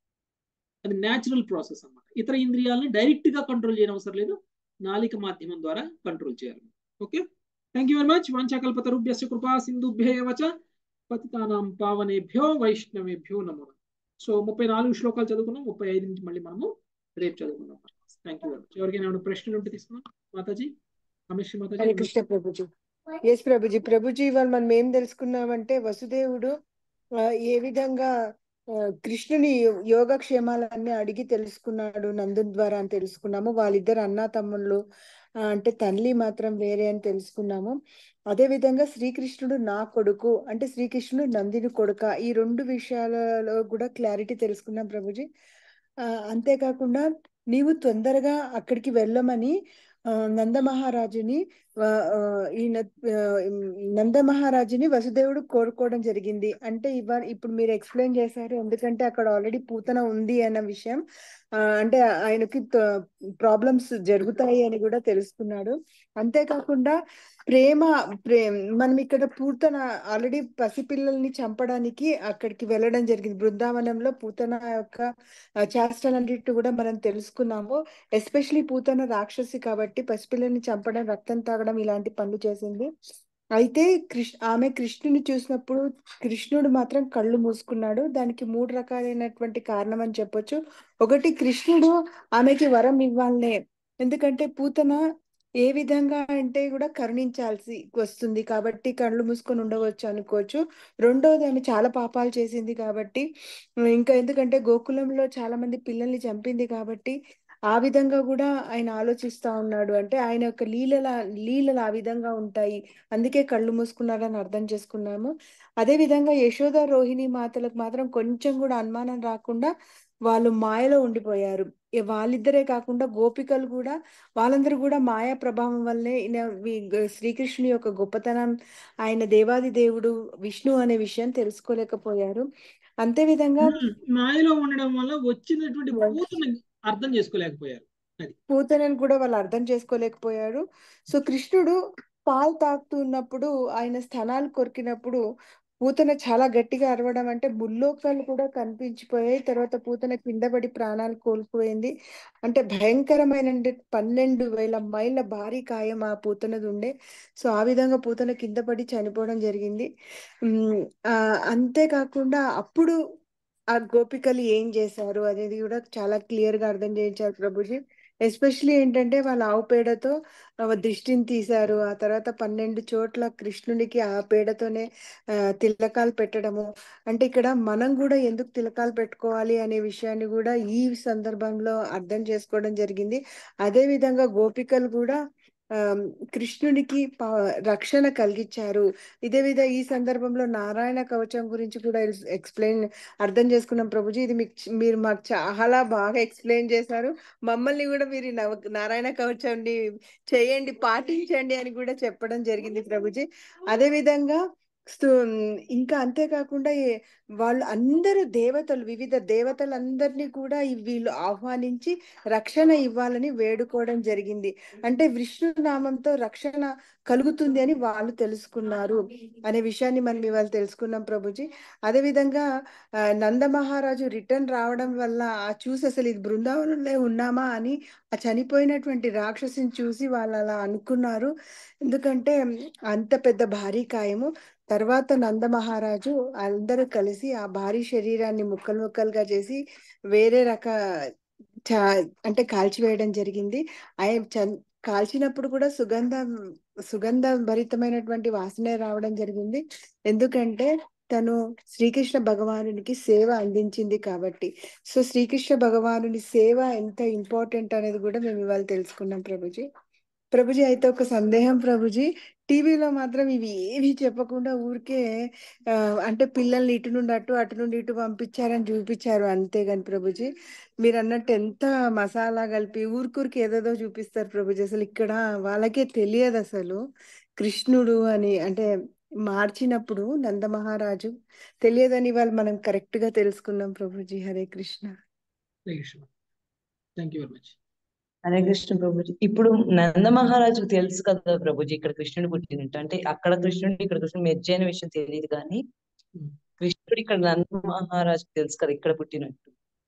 అది న్యాచురల్ ప్రాసెస్ అన్నమాట. ఇతర ఇంద్రియాలని డైరెక్ట్ గా కంట్రోల్ చేయడం అవసరం లేదు, నాలిక మాధ్యమం ద్వారా కంట్రోల్ చేయాలి. Okay. Thank you very much. వాంఛాకల్పతరుభ్యశ్చ కృపా సింధుభ్యేవ చ పతితానాం పావనేభ్యో వైష్ణవేభ్యో నమో. సో ముప్పై నాలుగు శ్లోకాలు చదువుకున్నాం. ముప్పై ఐదు నుంచి మళ్ళీ మనము రేపు చదువుకున్నాం. Thank you very much. ఎవరికైనా ఏమైనా ప్రశ్నలు ఉంటే తీసుకున్నాం. మాతాజీ, రమేష్ మాతాజీ. హరే కృష్ణ ప్రభుజీ. ఎస్ ప్రభుజీ. ప్రభుజీ ఇవాళ మనం ఏం తెలుసుకున్నామంటే వసుదేవుడు ఏ విధంగా కృష్ణుని యోగక్షేమాలన్నీ అడిగి తెలుసుకున్నాడు నందుని ద్వారా అని తెలుసుకున్నాము. వాళ్ళిద్దరు అన్నా తమ్ముళ్ళు అంటే తల్లి మాత్రం వేరే అని తెలుసుకున్నాము. అదే విధంగా శ్రీకృష్ణుడు నా కొడుకు అంటే శ్రీకృష్ణుడు నందిని కొడుక, ఈ రెండు విషయాలలో కూడా క్లారిటీ తెలుసుకున్నాం ప్రభుజీ. ఆ అంతేకాకుండా నీవు తొందరగా అక్కడికి వెళ్ళమని నందమహారాజుని ఈయన నందమహారాజుని వసుదేవుడు కోరుకోవడం జరిగింది. అంటే ఇవాళ ఇప్పుడు మీరు ఎక్స్ప్లెయిన్ చేశారు, ఎందుకంటే అక్కడ ఆల్రెడీ పూతన ఉంది అన్న విషయం, అంటే ఆయనకి ప్రాబ్లమ్స్ జరుగుతాయి అని కూడా తెలుసుకున్నాడు. అంతేకాకుండా ప్రేమ ప్రే మనం ఇక్కడ పూతన ఆల్రెడీ పసిపిల్లల్ని చంపడానికి అక్కడికి వెళ్ళడం జరిగింది. బృందావనంలో పూతన యొక్క చేష్టలన్నిటి కూడా మనం తెలుసుకున్నాము. ఎస్పెషలీ పూతన రాక్షసి కాబట్టి పసిపిల్లల్ని చంపడం, రక్తం తాగడం ఇలాంటి పనులు చేసింది. అయితే కృష్ణ ఆమె కృష్ణుని చూసినప్పుడు కృష్ణుడు మాత్రం కళ్ళు మూసుకున్నాడు. దానికి మూడు రకాలైనటువంటి కారణం అని చెప్పొచ్చు. ఒకటి, కృష్ణుడు ఆమెకి వరం ఇవ్వాలనే, ఎందుకంటే పూతన ఏ విధంగా అంటే కూడా కరుణించాల్సి వస్తుంది కాబట్టి కళ్ళు మూసుకొని ఉండవచ్చు అనుకోవచ్చు. రెండోది ఆమె చాలా పాపాలు చేసింది కాబట్టి, ఇంకా ఎందుకంటే గోకులంలో చాలా మంది పిల్లల్ని చంపింది కాబట్టి ఆ విధంగా కూడా ఆయన ఆలోచిస్తా ఉన్నాడు. అంటే ఆయన యొక్క లీలల లీలలు ఆ విధంగా ఉంటాయి, అందుకే కళ్ళు మూసుకున్నారని అర్థం చేసుకున్నాము. అదే విధంగా యశోద రోహిణి మాతలకు మాత్రం కొంచెం కూడా అనుమానం రాకుండా వాళ్ళు మాయలో ఉండిపోయారు. ఏ వాళ్ళిద్దరే కాకుండా గోపికలు కూడా, వాళ్ళందరూ కూడా మాయా ప్రభావం వల్లే ఈయన వి- గ- శ్రీకృష్ణుని యొక్క గొప్పతనం, ఆయన దేవాది దేవుడు విష్ణు అనే విషయం తెలుసుకోలేకపోయారు. అంతే విధంగా ఉమ్, మాయలో ఉండడం వల్ల వచ్చినటువంటి పూతను అర్థం చేసుకోలేకపోయారు. అది పూతనని కూడా వాళ్ళు అర్థం చేసుకోలేకపోయారు. సో కృష్ణుడు పాలు తాగుతున్నప్పుడు ఆయన స్తనాలు కొరికినప్పుడు పూతన చాలా గట్టిగా అరవడం, అంటే ముల్లోకాలు కూడా కనిపించిపోయాయి. తర్వాత పూతన కింద పడి ప్రాణాలు కోల్పోయింది. అంటే భయంకరమైన పన్నెండు వేల మైళ్ళ భారీ కాయం ఆ పూతనది ఉండే. సో ఆ విధంగా పూతన కింద పడి చనిపోవడం జరిగింది. ఉమ్, ఆ అంతేకాకుండా అప్పుడు ఆ గోపికలు ఏం చేశారు అనేది కూడా చాలా క్లియర్ గా అర్థం చేయించారు ప్రభుజీ. ఎస్పెషలీ ఏంటంటే వాళ్ళ ఆవు పేడతో ఆ, దిష్టిని తీశారు. ఆ తర్వాత పన్నెండు చోట్ల కృష్ణునికి ఆ పేడతోనే ఆ, తిలకాలు పెట్టడము. అంటే ఇక్కడ మనం కూడా ఎందుకు తిలకాలు పెట్టుకోవాలి అనే విషయాన్ని కూడా ఈ సందర్భంలో అర్థం చేసుకోవడం జరిగింది. అదే విధంగా గోపికలు కూడా ఆ కృష్ణునికి ప- రక్షణ కలిగించారు. ఇదే విధంగా ఈ సందర్భంలో నారాయణ కవచం గురించి కూడా ఎక్స్ప్లెయిన్ అర్థం చేసుకున్నాం ప్రభుజీ. ఇది మీకు చ- మీరు మాకు చాలా బాగా ఎక్స్ప్లెయిన్ చేశారు. మమ్మల్ని కూడా మీరు ఈ నవ నారాయణ కవచాన్ని చేయండి, పాటించండి అని కూడా చెప్పడం జరిగింది ప్రభుజీ. అదే విధంగా స్తు- ఇంకా అంతేకాకుండా ఏ- వాళ్ళు అందరూ దేవతలు, వివిధ దేవతలందరినీ కూడా ఈ వీళ్ళు ఆహ్వానించి రక్షణ ఇవ్వాలని వేడుకోవడం జరిగింది. అంటే విష్ణు నామంతో రక్షణ కలుగుతుంది అని వాళ్ళు తెలుసుకున్నారు అనే విషయాన్ని మనం ఇవాళ తెలుసుకున్నాం ప్రభుజీ. అదే విధంగా ఆ, నంద మహారాజు రిటర్న్ రావడం వల్ల ఆ చూసి అసలు ఇది బృందావనంలో ఉన్నామా అని ఆ చనిపోయినటువంటి రాక్షసిని చూసి వాళ్ళు అలా అనుకున్నారు. ఎందుకంటే మ్, అంత పెద్ద భారీ కాయము. తర్వాత నంద మహారాజు అందరూ కలిసి ఆ భారీ శరీరాన్ని ముక్కలు ముక్కలుగా చేసి వేరే రక చా అంటే కాల్చివేయడం జరిగింది. ఆయన చన్ కాల్చినప్పుడు కూడా సుగంధం సుగంధ భరితమైనటువంటి వాసనే రావడం జరిగింది. ఎందుకంటే తను శ్రీకృష్ణ భగవానునికి సేవ అందించింది కాబట్టి. సో శ్రీకృష్ణ భగవానుని సేవ ఎంత ఇంపార్టెంట్ అనేది కూడా మేము ఇవాళ తెలుసుకున్నాం ప్రభుజీ. ప్రభుజీ అయితే ఒక సందేహం ప్రభుజీ, టీవీలో మాత్రం ఇవి ఏవి చెప్పకుండా ఊరికే ఆ, అంటే పిల్లల్ని ఇటు నుండి అటు అటు నుండి ఇటు పంపించారని చూపించారు అంతేగాని ప్రభుజీ మీరు అన్నట్టు ఎంత మసాలా కలిపి ఊరికూరికి ఏదేదో చూపిస్తారు ప్రభుజీ. అసలు ఇక్కడ వాళ్ళకే తెలియదు అసలు కృష్ణుడు అని, అంటే మార్చినప్పుడు నంద మహారాజు తెలియదని వాళ్ళు మనం కరెక్ట్ గా తెలుసుకున్నాం ప్రభుజీ. Hare Krishna. Thank you very much. Hare Krishna ప్రభుజీ. ఇప్పుడు నంద మహారాజుకు తెలుసు కదా ప్రభుజీ ఇక్కడ కృష్ణుడు పుట్టినట్టు, అంటే అక్కడ కృష్ణుడు ఇక్కడ కృష్ణుడు మెర్జ్ అయిన విషయం తెలియదు కానీ కృష్ణుడు ఇక్కడ నంద మహారాజుకు తెలుసు కదా ఇక్కడ పుట్టినట్టు.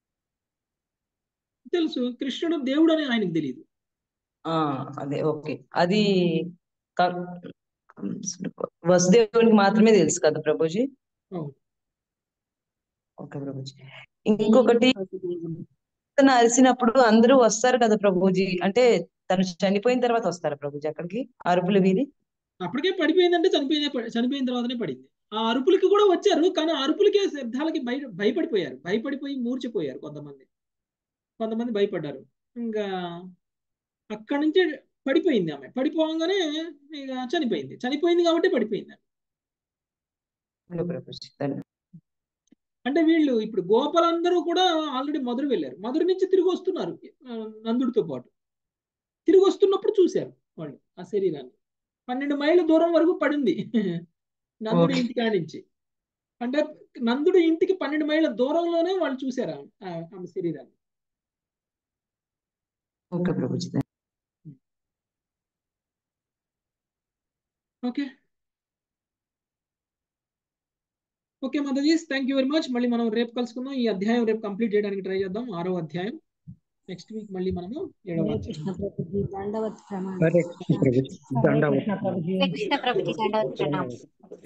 తెలుసు, కృష్ణుడు దేవుడు అని ఆయనకు తెలియదు. ఆ అదే ఓకే, అది క- వసుదేవునికి మాత్రమే తెలుసు కదా ప్రభుజీ. అవును. ఓకే ప్రభుజీ. ఇంకొకటి తను అరిసినప్పుడు అందరూ వస్తారు కదా ప్రభుజీ, అంటే తను చనిపోయిన తర్వాత వస్తారా ప్రభుజీ అక్కడికి అరుపులు వీధి? అప్పటికే పడిపోయిందంటే చనిపోయిన చనిపోయిన తర్వాతనే పడింది. ఆ అరుపులకి కూడా వచ్చారు, కానీ ఆ అరుపులకి శబ్దాలకి భయ భయపడిపోయారు భయపడిపోయి మూర్చిపోయారు కొంతమంది కొంతమంది భయపడ్డారు. ఇంకా అక్కడి నుంచే పడిపోయింది ఆమె. పడిపోగానే ఇక చనిపోయింది చనిపోయింది కాబట్టి పడిపోయింది. ప్రభుజీ ధన్యవాదాలు. అంటే వీళ్ళు ఇప్పుడు గోపాలందరూ కూడా ఆల్రెడీ మధుర వెళ్ళారు. మధుర నుంచి తిరిగి వస్తున్నారు ఆ, నందుడితో పాటు. తిరిగి వస్తున్నప్పుడు చూశారు వాళ్ళు ఆ శరీరాన్ని. పన్నెండు మైళ్ళ దూరం వరకు పడింది నందుడి ఓకే ఇంటి కాడి నుంచి. అంటే నందుడి ఇంటికి పన్నెండు మైళ్ళ దూరంలోనే వాళ్ళు చూశారు ఆమె ఆ- ఆమె శరీరాన్ని. ఓకే ప్రభుజీ. ఓకే ఓకే మాతాజీస్, థ్యాంక్ యూ వెరీ మచ్. మళ్ళీ మనం రేపు కలుసుకుందాం. ఈ అధ్యాయం రేపు కంప్లీట్ చేయడానికి ట్రై చేద్దాం. ఆరో అధ్యాయం. నెక్స్ట్ వీక్ మళ్ళీ మనము ఏడవ హరే అధ్యాయం. కృష్ణ ప్రభుజీ, దండవత్ ప్రణామం. హరే కృష్ణ ప్రభుజీ హరే దండవత్. కృష్ణ ప్రభుజీ. కృష్ణ ప్రభుజీ దండవత్ ప్రణామం.